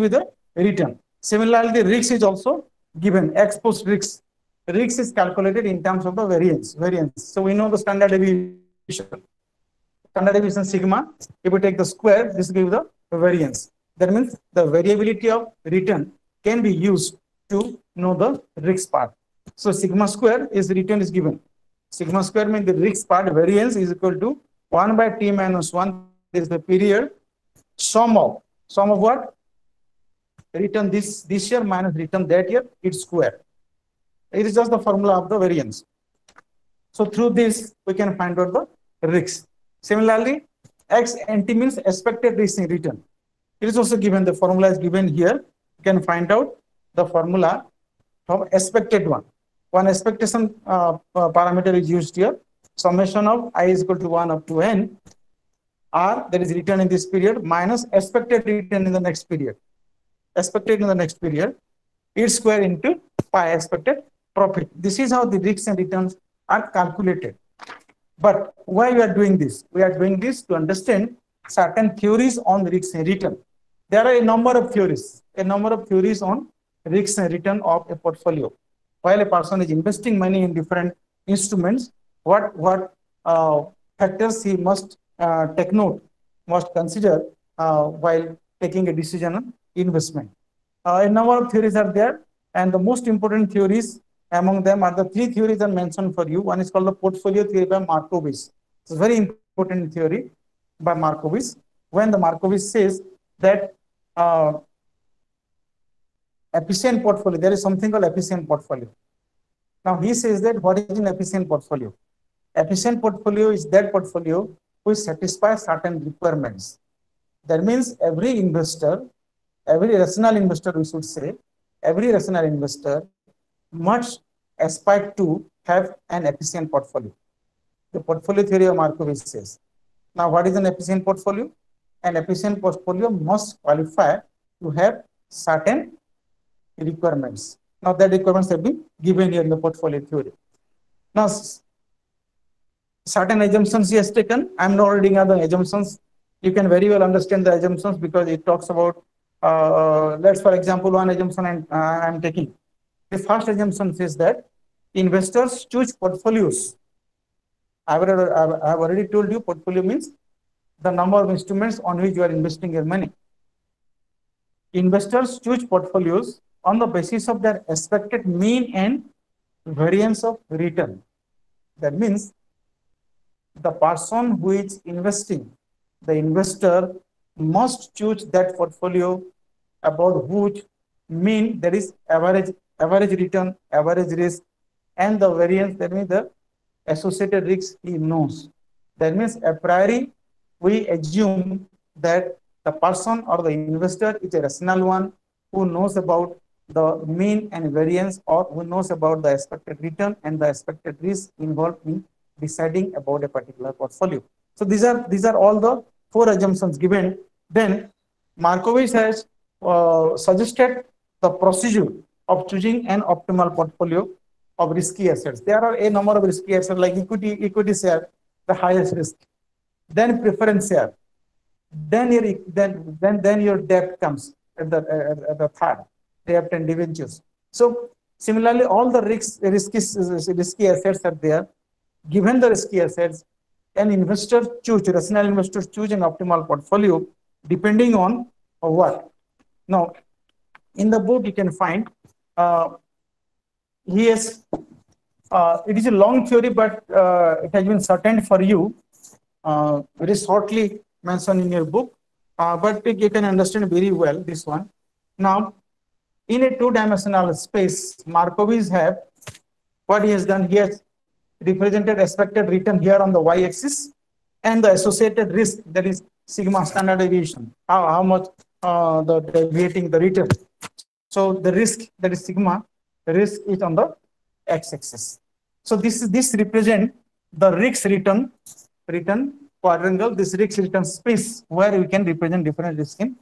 return. Similarly, the risk is also given, X post risk. Risk is calculated in terms of the variance. So we know the standard deviation. Standard deviation sigma. If we take the square, this gives the variance. That means the variability of return can be used to know the risk part. So sigma square is return is given. Sigma square means the risk part variance is equal to 1 by t minus 1 is the period sum of what? Return this year minus return that year, its square. It is just the formula of the variance. So through this, we can find out the risk. Similarly, X NT means expected risk in return. It is also given, the formula is given here. You can find out the formula from expected one. One expectation parameter is used here. Summation of I is equal to 1 up to n. R, that is return in this period, minus expected return in the next period. Expected in the next period, its square into pi expected profit. This is how the risks and returns are calculated. But why we are doing this? We are doing this to understand certain theories on risks and return. There are a number of theories on risks and return of a portfolio. While a person is investing money in different instruments, what factors he must take note, must consider while taking a decision on investment. A number of theories are there, and the most important theories among them are the three theories I mentioned for you. One is called the portfolio theory by Markowitz. It's a very important theory by Markowitz. When the Markowitz says that efficient portfolio, there is something called efficient portfolio. Now he says that what is an efficient portfolio? Efficient portfolio is that portfolio which satisfies certain requirements. That means every investor, every rational investor, we should say, every rational investor must aspire to have an efficient portfolio. The portfolio theory of Markowitz says. Now, what is an efficient portfolio? An efficient portfolio must qualify to have certain requirements. Now, that requirements have been given here in the portfolio theory. Now, certain assumptions he has taken. I'm not reading other assumptions. You can very well understand the assumptions because it talks about, let's for example, one assumption I'm taking. The first assumption is that investors choose portfolios. I've already told you portfolio means the number of instruments on which you are investing your money. Investors choose portfolios on the basis of their expected mean and variance of return. That means the person who is investing, the investor must choose that portfolio about which mean there is average return, average risk, and the variance, that means the associated risks he knows. That means a priori, we assume that the person or the investor is a rational one who knows about the mean and variance, or who knows about the expected return and the expected risk involved in deciding about a particular portfolio. So these are all the four assumptions given. Then Markowitz has suggested the procedure of choosing an optimal portfolio of risky assets. There are a number of risky assets like equity share, the highest risk, then preference share, then your debt comes at the third, debt and debentures. So similarly, all the risky assets are there. Given the risky assets, rational investors choose an optimal portfolio depending on what? Now, in the book you can find it is a long theory, but it has been shortened for you. It is shortly mentioned in your book, but you can understand very well this one. Now, in a two-dimensional space, Markowitz have what he has done. He has represented expected return here on the y-axis and the associated risk, that is sigma, standard deviation, how much the deviating the return. So the risk, that is sigma, the risk is on the x-axis. So this represent the risk return quadrangle, this risk return space where we can represent different risk in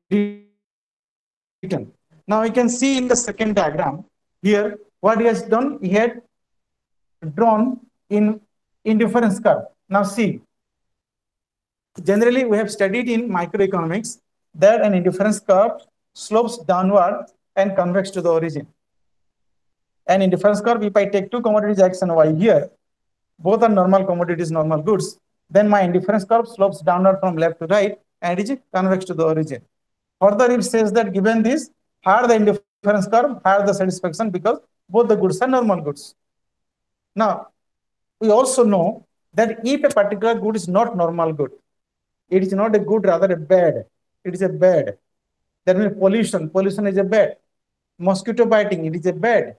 return. Now you can see in the second diagram here what he has done. He had drawn in indifference curve. Now see, generally we have studied in microeconomics that an indifference curve slopes downward and convex to the origin. And indifference curve, if I take two commodities X and Y here, both are normal commodities, normal goods, then my indifference curve slopes downward from left to right and it is convex to the origin. Further, it says that given this, higher the indifference curve, higher the satisfaction, because both the goods are normal goods. Now, we also know that if a particular good is not normal good, it is not a good, rather a bad. It is a bad. That means pollution. Pollution is a bad. Mosquito biting, it is a bad.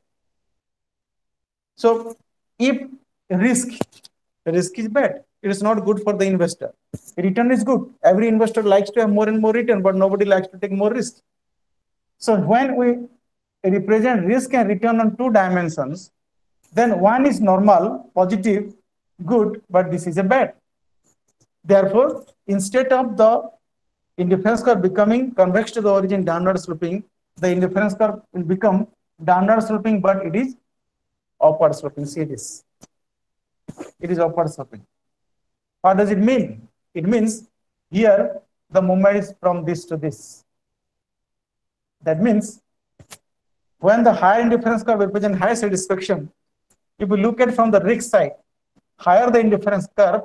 So if risk is bad, it is not good for the investor. Return is good. Every investor likes to have more and more return, but nobody likes to take more risk. So when we represent risk and return on two dimensions, then one is normal, positive, good, but this is a bad. Therefore, instead of the indifference curve becoming convex to the origin downward sloping, the indifference curve will become downward sloping, but it is upward sloping. See this. It is upward sloping. What does it mean? It means here the movement is from this to this. That means when the higher indifference curve represents high satisfaction, if you look at from the risk side, higher the indifference curve,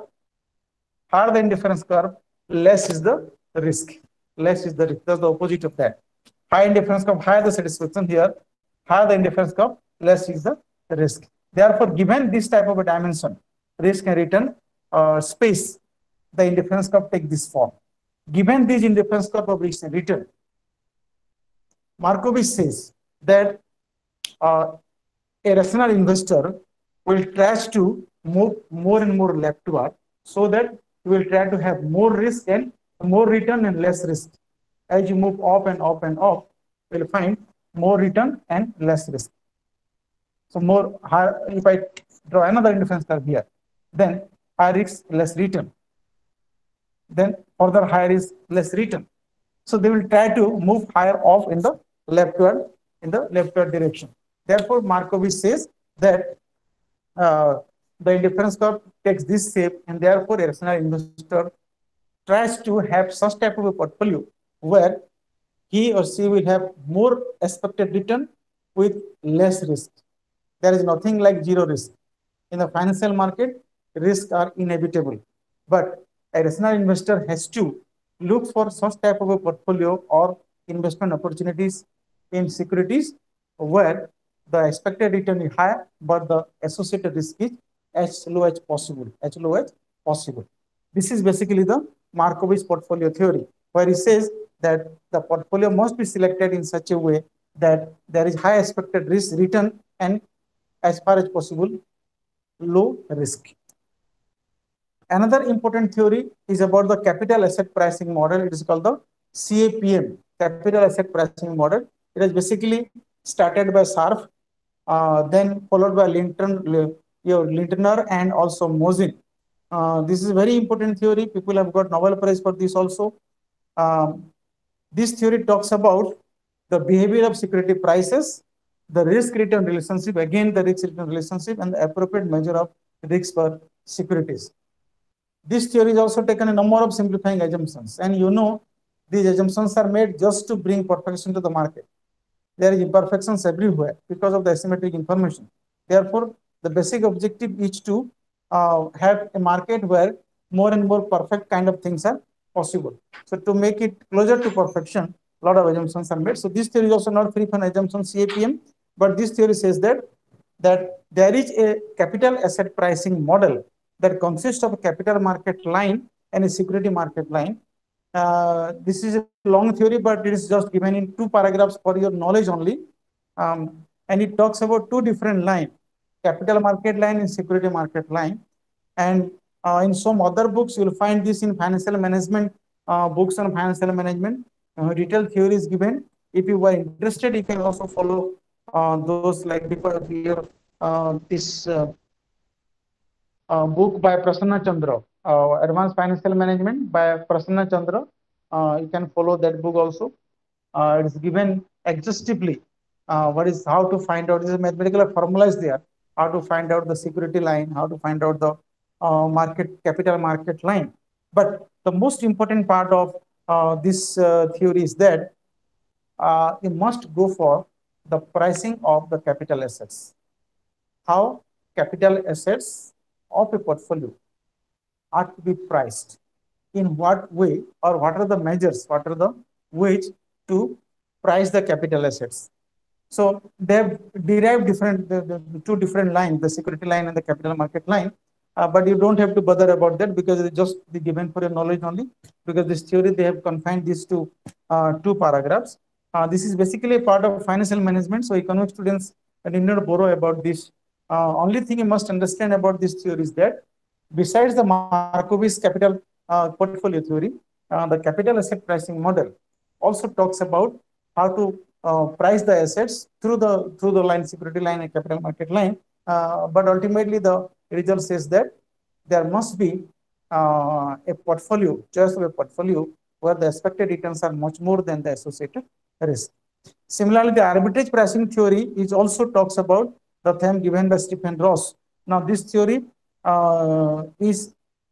less is the risk. Less is the risk. That's the opposite of that. High indifference curve, higher the satisfaction here. Higher the indifference curve, less is the risk. Therefore, given this type of a dimension, risk and return space, the indifference curve take this form. Given this indifference curve of risk and return, Markovitch says that a rational investor will try to move more and more leftward, so that you will try to have more risk and more return and less risk. As you move up and up and up, you will find more return and less risk. So more higher, if I draw another indifference curve here, then higher risk, less return. Then further higher is less return. So they will try to move higher off in the leftward direction. Therefore, Markovitch says that the indifference curve takes this shape, and therefore a rational investor tries to have such type of a portfolio where he or she will have more expected return with less risk. There is nothing like zero risk. In the financial market, risks are inevitable, but a rational investor has to look for such type of a portfolio or investment opportunities in securities where the expected return is higher, but the associated risk is as low as possible. This is basically the Markovitch portfolio theory, where he says that the portfolio must be selected in such a way that there is high expected risk return and as far as possible low risk. Another important theory is about the capital asset pricing model. It is called the CAPM, capital asset pricing model. It is basically started by Scharfe, then followed by Lintner and also Mosin. This is a very important theory. People have got Nobel Prize for this also. This theory talks about the behavior of security prices, the risk-return relationship, again the risk-return relationship, and the appropriate measure of risk for securities. This theory is also taken a number of simplifying assumptions, and you know these assumptions are made just to bring perfection to the market. There is imperfections everywhere because of the asymmetric information. Therefore, the basic objective is to have a market where more and more perfect kind of things are possible. So to make it closer to perfection, a lot of assumptions are made. So this theory is also not free from assumptions, CAPM, but this theory says that there is a capital asset pricing model that consists of a capital market line and a security market line. This is a long theory, but it is just given in 2 paragraphs for your knowledge only. And it talks about 2 different lines, capital market line and security market line. And in some other books, you will find this in financial management, books on financial management. Detailed theory is given. If you were interested, you can also follow those like this book by Prasanna Chandra, Advanced Financial Management by Prasanna Chandra. You can follow that book also. It is given exhaustively. How to find out, this is mathematical formula is there, how to find out the security line, how to find out the capital market line. But the most important part of this theory is that you must go for the pricing of the capital assets. How capital assets of a portfolio are to be priced, in what way, or what are the measures, what are the ways to price the capital assets. So they have derived the two different lines, the security line and the capital market line. But you don't have to bother about that because it's just the given for your knowledge only. Because this theory, they have confined this to two paragraphs. This is basically a part of financial management. So economic students need not borrow about this. Only thing you must understand about this theory is that besides the Markowitz capital portfolio theory, the capital asset pricing model also talks about how to price the assets through the line, security line and capital market line. But ultimately, the result says that there must be a portfolio, choice of a portfolio where the expected returns are much more than the associated risk. Similarly, the arbitrage pricing theory is also talks about the theme given by Stephen Ross. Now, this theory is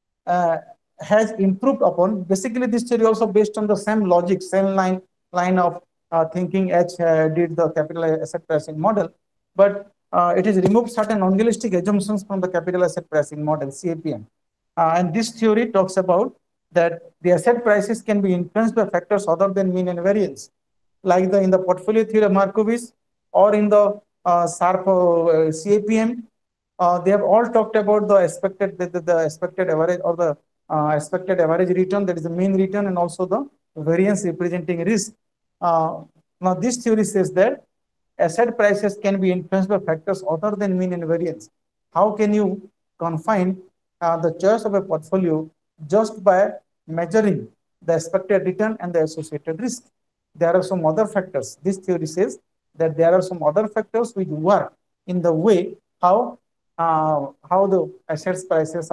has improved upon. Basically, this theory also based on the same logic, same line of thinking as did the capital asset pricing model, but it has removed certain unrealistic assumptions from the capital asset pricing model, CAPM. And this theory talks about that the asset prices can be influenced by factors other than mean and variance, like in the portfolio theory of Markowitz or in the SARP CAPM. They have all talked about the expected average or the expected average return, that is the mean return, and also the variance representing risk. Now, this theory says that asset prices can be influenced by factors other than mean and variance. How can you confine the choice of a portfolio just by measuring the expected return and the associated risk? There are some other factors. This theory says that there are some other factors which work in the way how the assets prices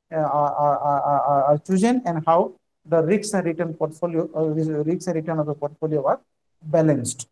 are chosen, and how the risk and return portfolio risk and return of the portfolio are balanced.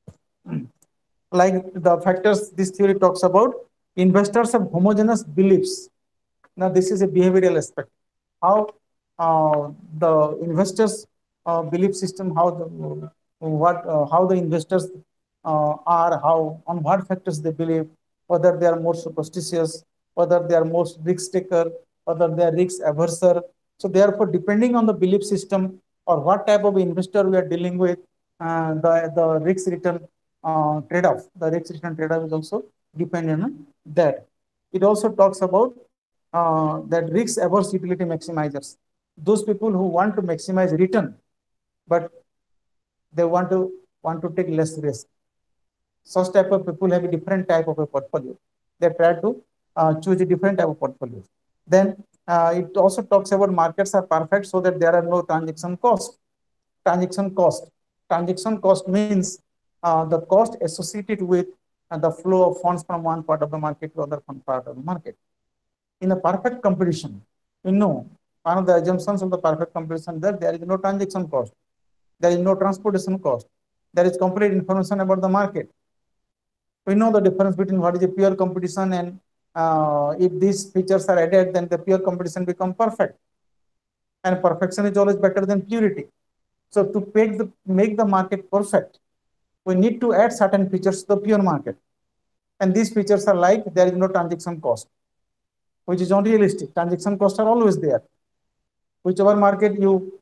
Like the factors this theory talks about, investors have homogeneous beliefs. Now, this is a behavioral aspect. How the investors' belief system, how the investors are, how on what factors they believe, whether they are more superstitious, whether they are more risk taker, whether they are risk averser. So therefore, depending on the belief system or what type of investor we are dealing with, the risk return trade-off. The risk return trade-off is also dependent on that. It also talks about that risk averse utility maximizers. Those people who want to maximize return, but they want to take less risk. Such type of people have a different type of a portfolio. They try to choose a different type of portfolio. Then it also talks about markets are perfect so that there are no transaction costs. Transaction cost. Transaction cost means the cost associated with the flow of funds from one part of the market to other part of the market. In a perfect competition, one of the assumptions of the perfect competition that there is no transaction cost, there is no transportation cost, there is complete information about the market. We know the difference between what is a pure competition, and if these features are added, then the pure competition becomes perfect. And perfection is always better than purity. So to make the market perfect, we need to add certain features to the pure market. And these features are like there is no transaction cost, which is unrealistic. Transaction costs are always there. Whichever market you're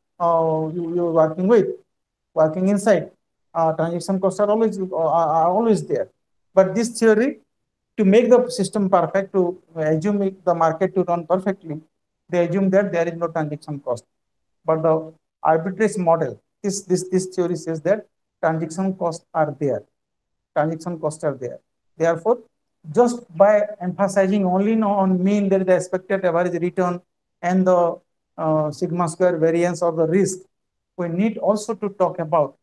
working inside, transaction costs are always there. But this theory, to make the system perfect, to assume the market to run perfectly, they assume that there is no transaction cost. But the arbitrage model, this theory says that transaction costs are there. Transaction costs are there. Therefore, just by emphasizing only on mean, there is the expected average return and the sigma square variance of the risk, we need also to talk about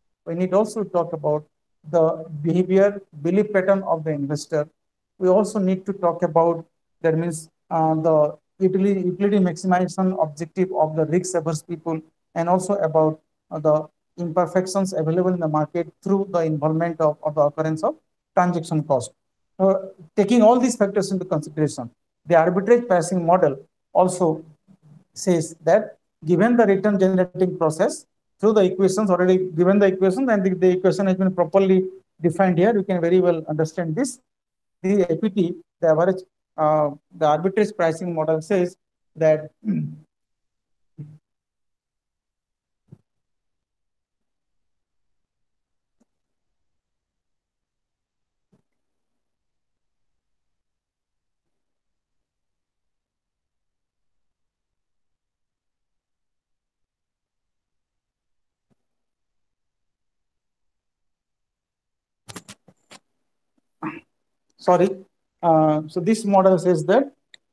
the behavior, belief pattern of the investor. We also need to talk about, that means the utility maximization objective of the risk averse people, and also about the imperfections available in the market through the involvement of the occurrence of transaction cost. Taking all these factors into consideration, the arbitrage pricing model also says that given the return generating process through the equations, already given the equation, and the equation has been properly defined here. You can very well understand this. The APT, the average, the arbitrage pricing model says that sorry. So this model says that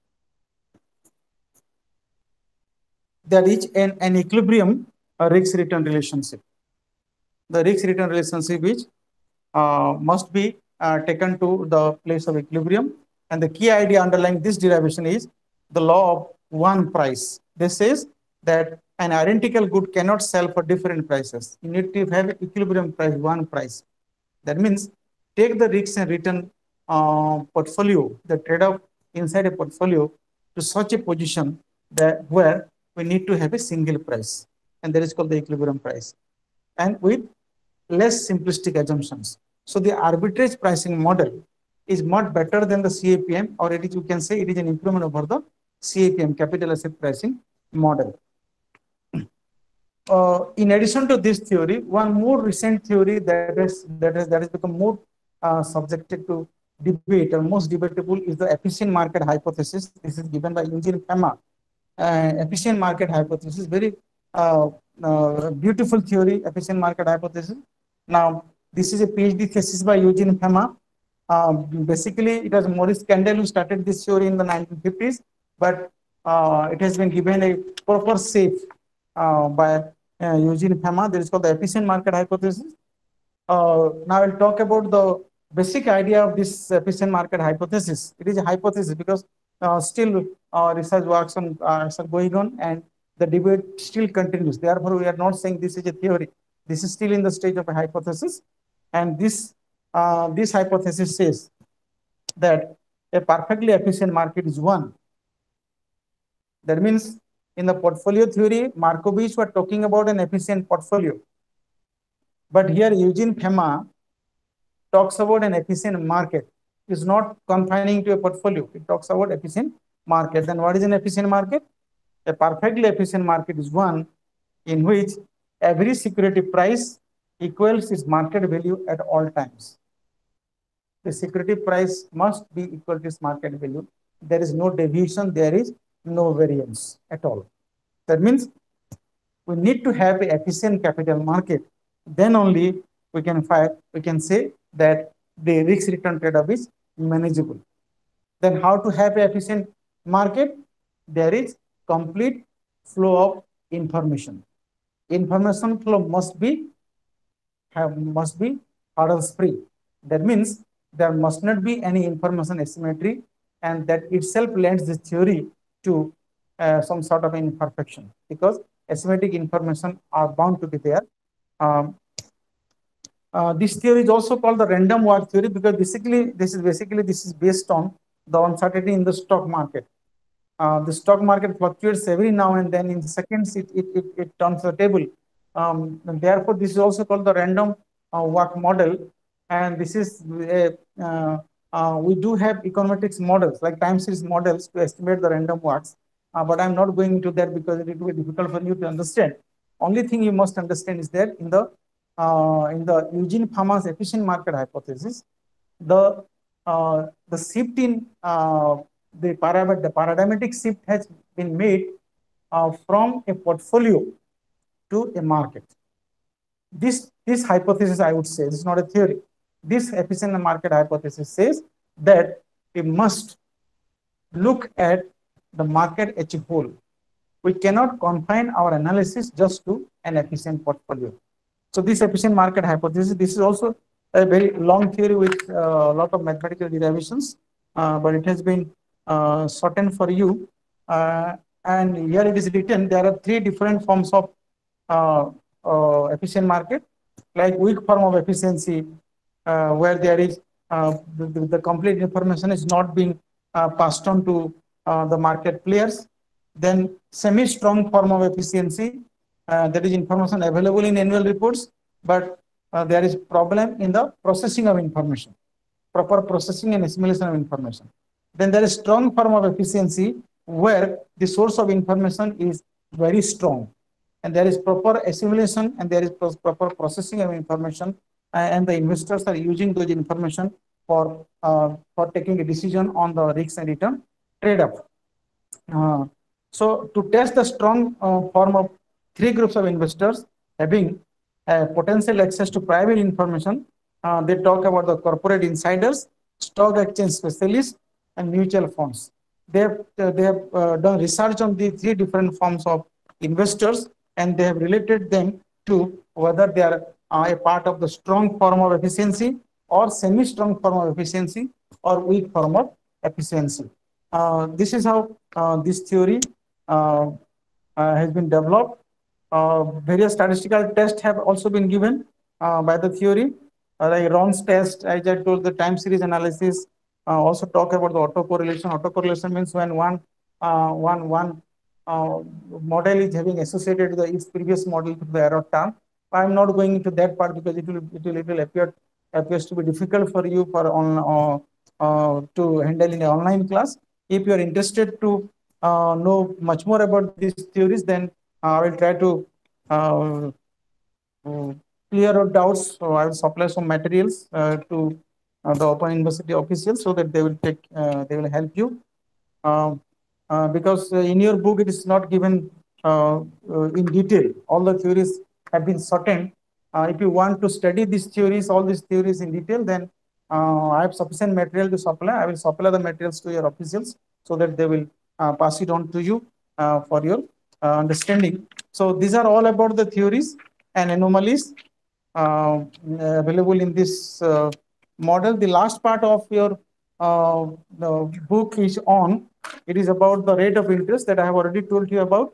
there is an equilibrium risk return relationship. The risk return relationship which must be taken to the place of equilibrium. And the key idea underlying this derivation is the law of one price. This says that an identical good cannot sell for different prices. You need to have equilibrium price, one price. That means take the risk and return portfolio, the trade-off inside a portfolio to such a position that where we need to have a single price, and that is called the equilibrium price, and with less simplistic assumptions. So the arbitrage pricing model is much better than the CAPM, or it is, you can say it is an improvement over the CAPM, capital asset pricing model. In addition to this theory, one more recent theory that has become more subjected to debate, or most debatable, is the efficient market hypothesis. This is given by Eugene Fama. Efficient market hypothesis, very beautiful theory, efficient market hypothesis. Now, this is a PhD thesis by Eugene Fama. Basically, it was Maurice Kendall who started this theory in the 1950s, but it has been given a proper shape by Eugene Fama. That is called the efficient market hypothesis. Now I'll talk about the basic idea of this efficient market hypothesis. It is a hypothesis because still research works on are going on, and the debate still continues. Therefore, we are not saying this is a theory. This is still in the stage of a hypothesis, and this hypothesis says that a perfectly efficient market is one. That means in the portfolio theory, Markovitch were talking about an efficient portfolio. But here Eugene Fama talks about an efficient market. It's not confining to a portfolio. It talks about efficient market. Then what is an efficient market? A perfectly efficient market is one in which every security price equals its market value at all times. The security price must be equal to its market value. There is no deviation, there is no variance at all. That means we need to have an efficient capital market. Then only we can say that the risk return trade-off is manageable. Then how to have an efficient market? There is complete flow of information. Information flow must be hurdles free. That means there must not be any information asymmetry, and that itself lends this theory to some sort of imperfection, because asymmetric information are bound to be there. This theory is also called the random walk theory, because this is based on the uncertainty in the stock market. The stock market fluctuates every now and then. In seconds, it turns the table. And therefore, this is also called the random walk model. And this is we do have econometrics models like time series models to estimate the random walks. But I'm not going into that because it will be difficult for you to understand. Only thing you must understand is that in the Eugene Fama's efficient market hypothesis, the shift in the paradigmatic shift has been made from a portfolio to a market. This hypothesis, I would say, this is not a theory. This efficient market hypothesis says that we must look at the market as a whole. We cannot confine our analysis just to an efficient portfolio. So this efficient market hypothesis, this is also a very long theory with a lot of mathematical derivations, but it has been shortened for you. And here it is written, there are three different forms of efficient market, like weak form of efficiency, where there is the complete information is not being passed on to the market players. Then semi-strong form of efficiency, There is information available in annual reports, but there is problem in the processing of information, proper processing and assimilation of information. Then there is strong form of efficiency where the source of information is very strong, and there is proper assimilation and there is proper processing of information, and the investors are using those information for taking a decision on the risk and return trade-off. So to test the strong form of three groups of investors having potential access to private information, they talk about the corporate insiders, stock exchange specialists, and mutual funds. They have done research on the three different forms of investors, and they have related them to whether they are a part of the strong form of efficiency or semi-strong form of efficiency or weak form of efficiency. This is how this theory has been developed. Various statistical tests have also been given by the theory, like Ron's test, as I told, the time series analysis. Also talk about the autocorrelation. Autocorrelation means when one model is having associated with its previous model to the error term. I'm not going into that part because it will appears to be difficult for you to handle in an online class. If you are interested to know much more about these theories, then I will try to uh, clear out doubts. So I will supply some materials to the Open University officials so that they will help you. Because in your book it is not given in detail. All the theories have been shortened. If you want to study these theories, all these theories in detail, then I have sufficient material to supply. I will supply the materials to your officials so that they will pass it on to you for your understanding. So these are all about the theories and anomalies available in this model. The last part of your the book is on. It is about the rate of interest that I have already told you about.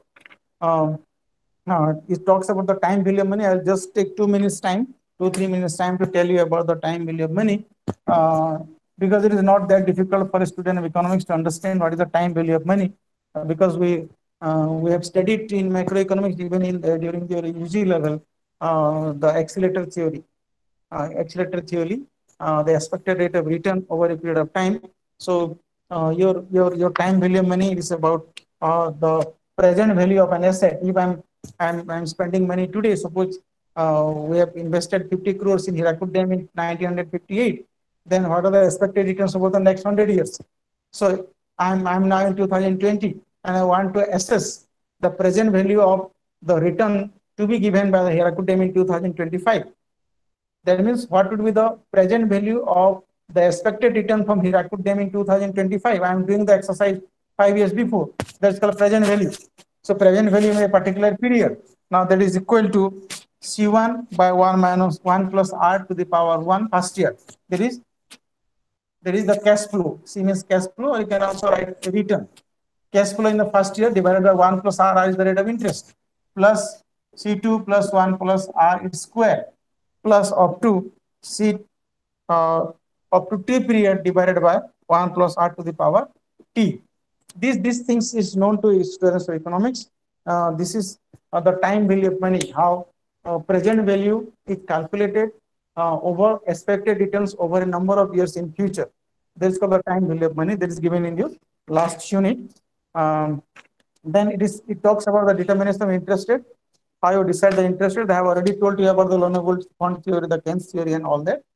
It talks about the time value of money. I'll just take 2 minutes time, 2-3 minutes time to tell you about the time value of money, because it is not that difficult for a student of economics to understand what is the time value of money, because we have studied in macroeconomics even in during your UG level the accelerator theory, the expected rate of return over a period of time. So your time value of money is about the present value of an asset. If I'm spending money today, suppose we have invested 50 crores in Hirakud Dam in 1958, then what are the expected returns over the next 100 years? So I'm now in 2020 and I want to assess the present value of the return to be given by the Hirakud Dam in 2025. That means what would be the present value of the expected return from Hirakud Dam in 2025? I am doing the exercise 5 years before. That's called present value. So present value in a particular period. Now that is equal to C1 by 1 minus 1 plus R to the power 1 first year. There is the cash flow. C means cash flow, or you can also write return. Cash flow in the first year divided by 1 plus R is the rate of interest, plus C2 plus 1 plus R its square, plus up to C up to T period divided by 1 plus R to the power T. These things is known to students of economics. This is the time value of money, how present value is calculated over expected returns over a number of years in future. That is called the time value of money. That is given in your last unit. Um, then it talks about the determination of interest rate, how you decide the interest rate. I have already told you about the Lonnevold fund theory, the Keynes theory, and all that.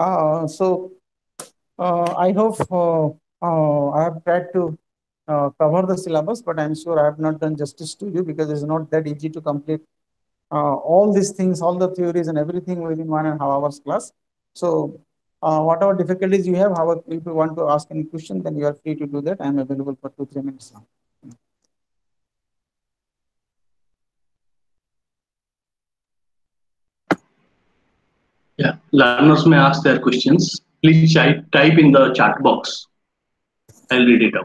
I hope I have tried to cover the syllabus, but I'm sure I have not done justice to you because it's not that easy to complete all these things, all the theories and everything within 1.5 hours class. So whatever difficulties you have, however, if you want to ask any question, then you are free to do that. I am available for 2-3 minutes now. Yeah, learners may ask their questions. Please type in the chat box. I'll read it out.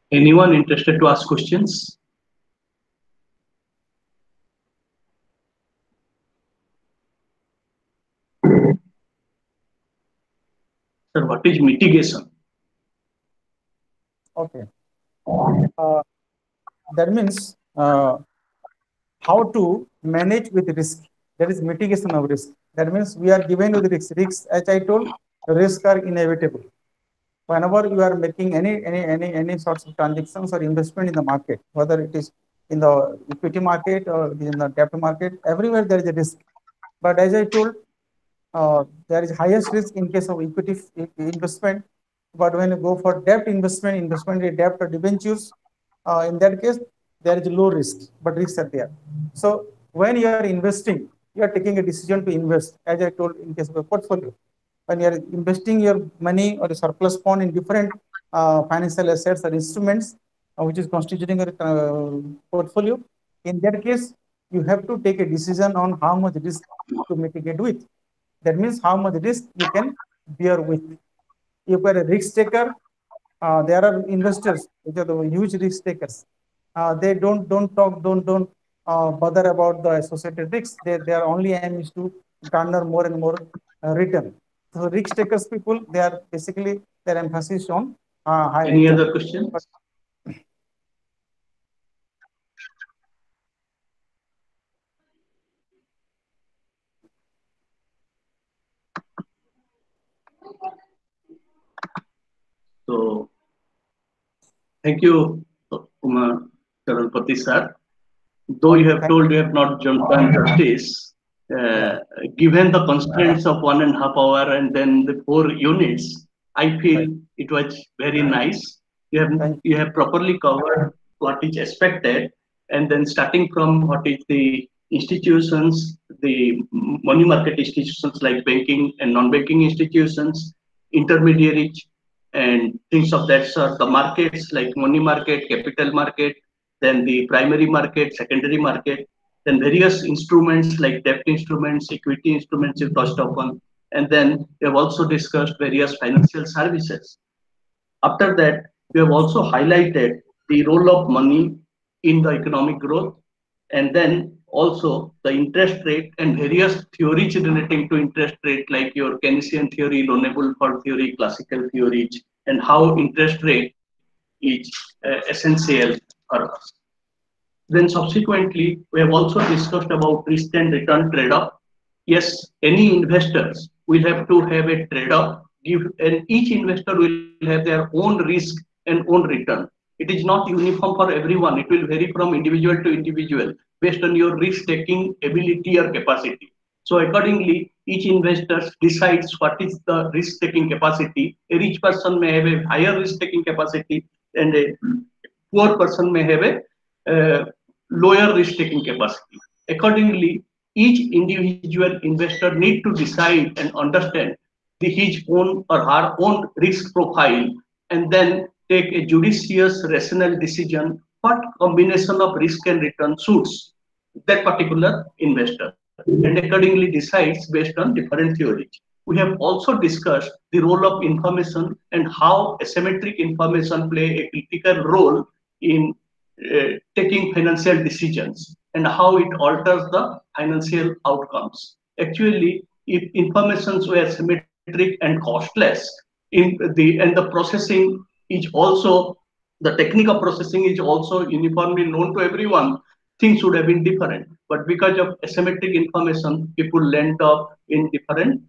Anyone interested to ask questions? Sir, what is mitigation? Okay. That means how to manage with risk. That is mitigation of risk. That means we are given with risk. Risks, as I told, risks are inevitable. Whenever you are making any sorts of transactions or investment in the market, whether it is in the equity market or in the debt market, everywhere there is a risk. But as I told, there is highest risk in case of equity investment. But when you go for debt investment in debt or debentures, in that case, there is low risk, but risks are there. So when you are investing, you are taking a decision to invest, as I told in case of a portfolio. When you are investing your money or a surplus fund in different financial assets or instruments, which is constituting a portfolio, in that case, you have to take a decision on how much risk to mitigate with. That means how much risk you can bear with. If you are a risk taker, there are investors which are the huge risk takers. They don't bother about the associated risks. Their only aim is to garner more and more return. So risk takers people, they are basically their emphasis on high Any return. other questions? So, thank you, Umar Charanpati sir. Though you have told you have not done justice, given the constraints of 1.5 hour and then the 4 units, I feel it was very nice. You have properly covered what is expected, and then starting from what is the institutions, the money market institutions like banking and non-banking institutions, intermediaries, and things of that sort. The markets like money market, capital market, then the primary market, secondary market, then various instruments like debt instruments, equity instruments you touched upon, and then we have also discussed various financial services. After that, we have also highlighted the role of money in the economic growth, and then also the interest rate and various theories relating to interest rate like your Keynesian theory, loanable for theory, classical theories, and how interest rate is essential for us. Then subsequently, we have also discussed about risk and return trade-off. Yes, any investors will have to have a trade-off, and each investor will have their own risk and own return. It is not uniform for everyone. It will vary from individual to individual based on your risk-taking ability or capacity. So accordingly, each investor decides what is the risk-taking capacity. A rich person may have a higher risk-taking capacity, and a poor person may have a lower risk-taking capacity. Accordingly, each individual investor need to decide and understand his own or her own risk profile, and then take a judicious, rational decision what combination of risk and return suits that particular investor, and accordingly decides based on different theories. We have also discussed the role of information and how asymmetric information play a critical role in taking financial decisions and how it alters the financial outcomes. Actually, if informations were symmetric and costless, the processing is also, the technique of processing is also uniformly known to everyone, things would have been different. But because of asymmetric information, people end up in different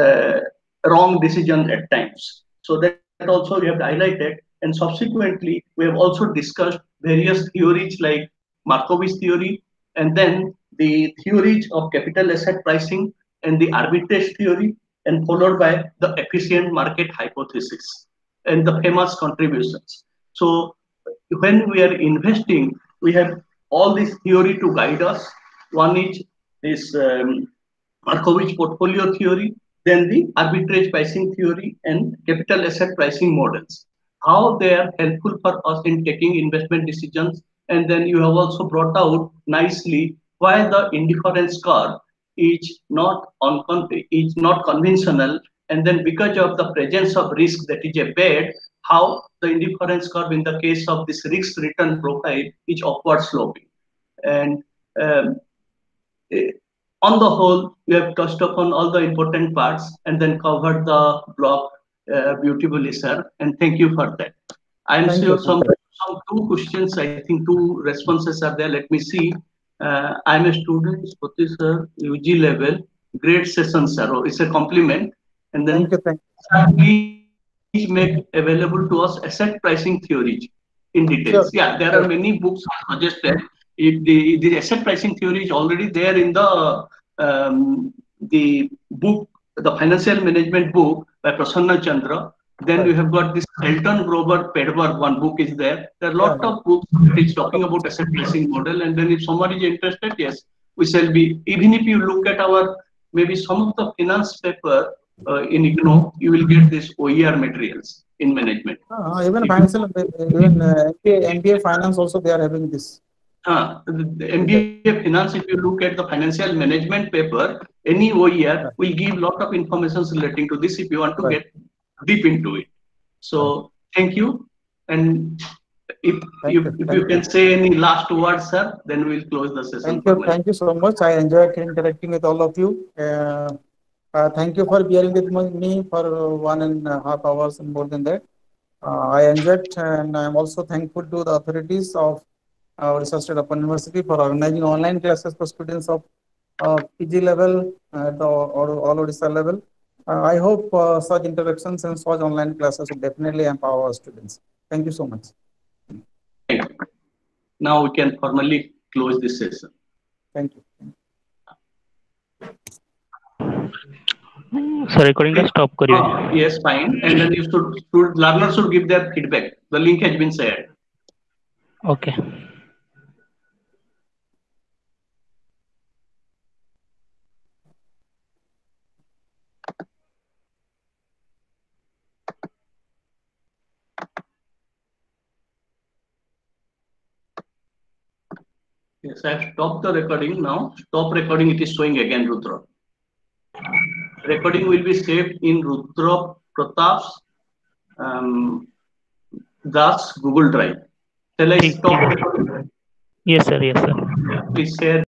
wrong decisions at times. So that also we have highlighted. And subsequently, we have also discussed various theories like Markowitz theory, and then the theories of capital asset pricing and the arbitrage theory, and followed by the efficient market hypothesis and the famous contributions. So when we are investing, we have all this theory to guide us. One is this Markowitz portfolio theory, then the arbitrage pricing theory and capital asset pricing models, how they are helpful for us in taking investment decisions. And then you have also brought out nicely why the indifference curve is not conventional, and then because of the presence of risk that is a bad, how the indifference curve in the case of this risk return profile is upward sloping. And on the whole, we have touched upon all the important parts and then covered the block beautifully, sir. And thank you for that. I'm sure some two questions, I think two responses are there. Let me see. I'm a student, Spoti sir, UG level, great session, sir. Oh, it's a compliment. And then please make available to us asset pricing theories in details. Sure. Yeah, there are many books suggested. If the asset pricing theory is already there in the book, the financial management book by Prasanna Chandra. Then you have got this Elton Grover Pedberg, one book is there. There are a lot of books that is talking about asset pricing model. And then if somebody is interested, yes, we shall be, even if you look at our, maybe some of the finance paper in IGNOU, you will get this OER materials in management. Even financial, even MBA finance also they are having this. The MBA finance, if you look at the financial management paper, any OER will give lot of information relating to this if you want to get deep into it. So thank you. And if you can say any last words, sir, then we'll close the session. Thank you so much. I enjoyed interacting with all of you. Thank you for bearing with me for 1.5 hours and more than that. I enjoyed, and I'm also thankful to the authorities of Odisha State Open University for organizing online classes for students of PG level at the all Odisha level. I hope such interactions and such online classes will definitely empower our students. Thank you so much. Thank you. Now we can formally close this session. Thank you. So recording का stop करिए. Yes, fine. And then learners should give their feedback. The link has been shared. Okay. Yes, I have stopped the recording now. Stop recording, it is showing again, Rudra. Recording will be saved in Rudra Pratap's Das Google Drive. Shall I stop recording? Yes, sir. Yes, sir. Please share.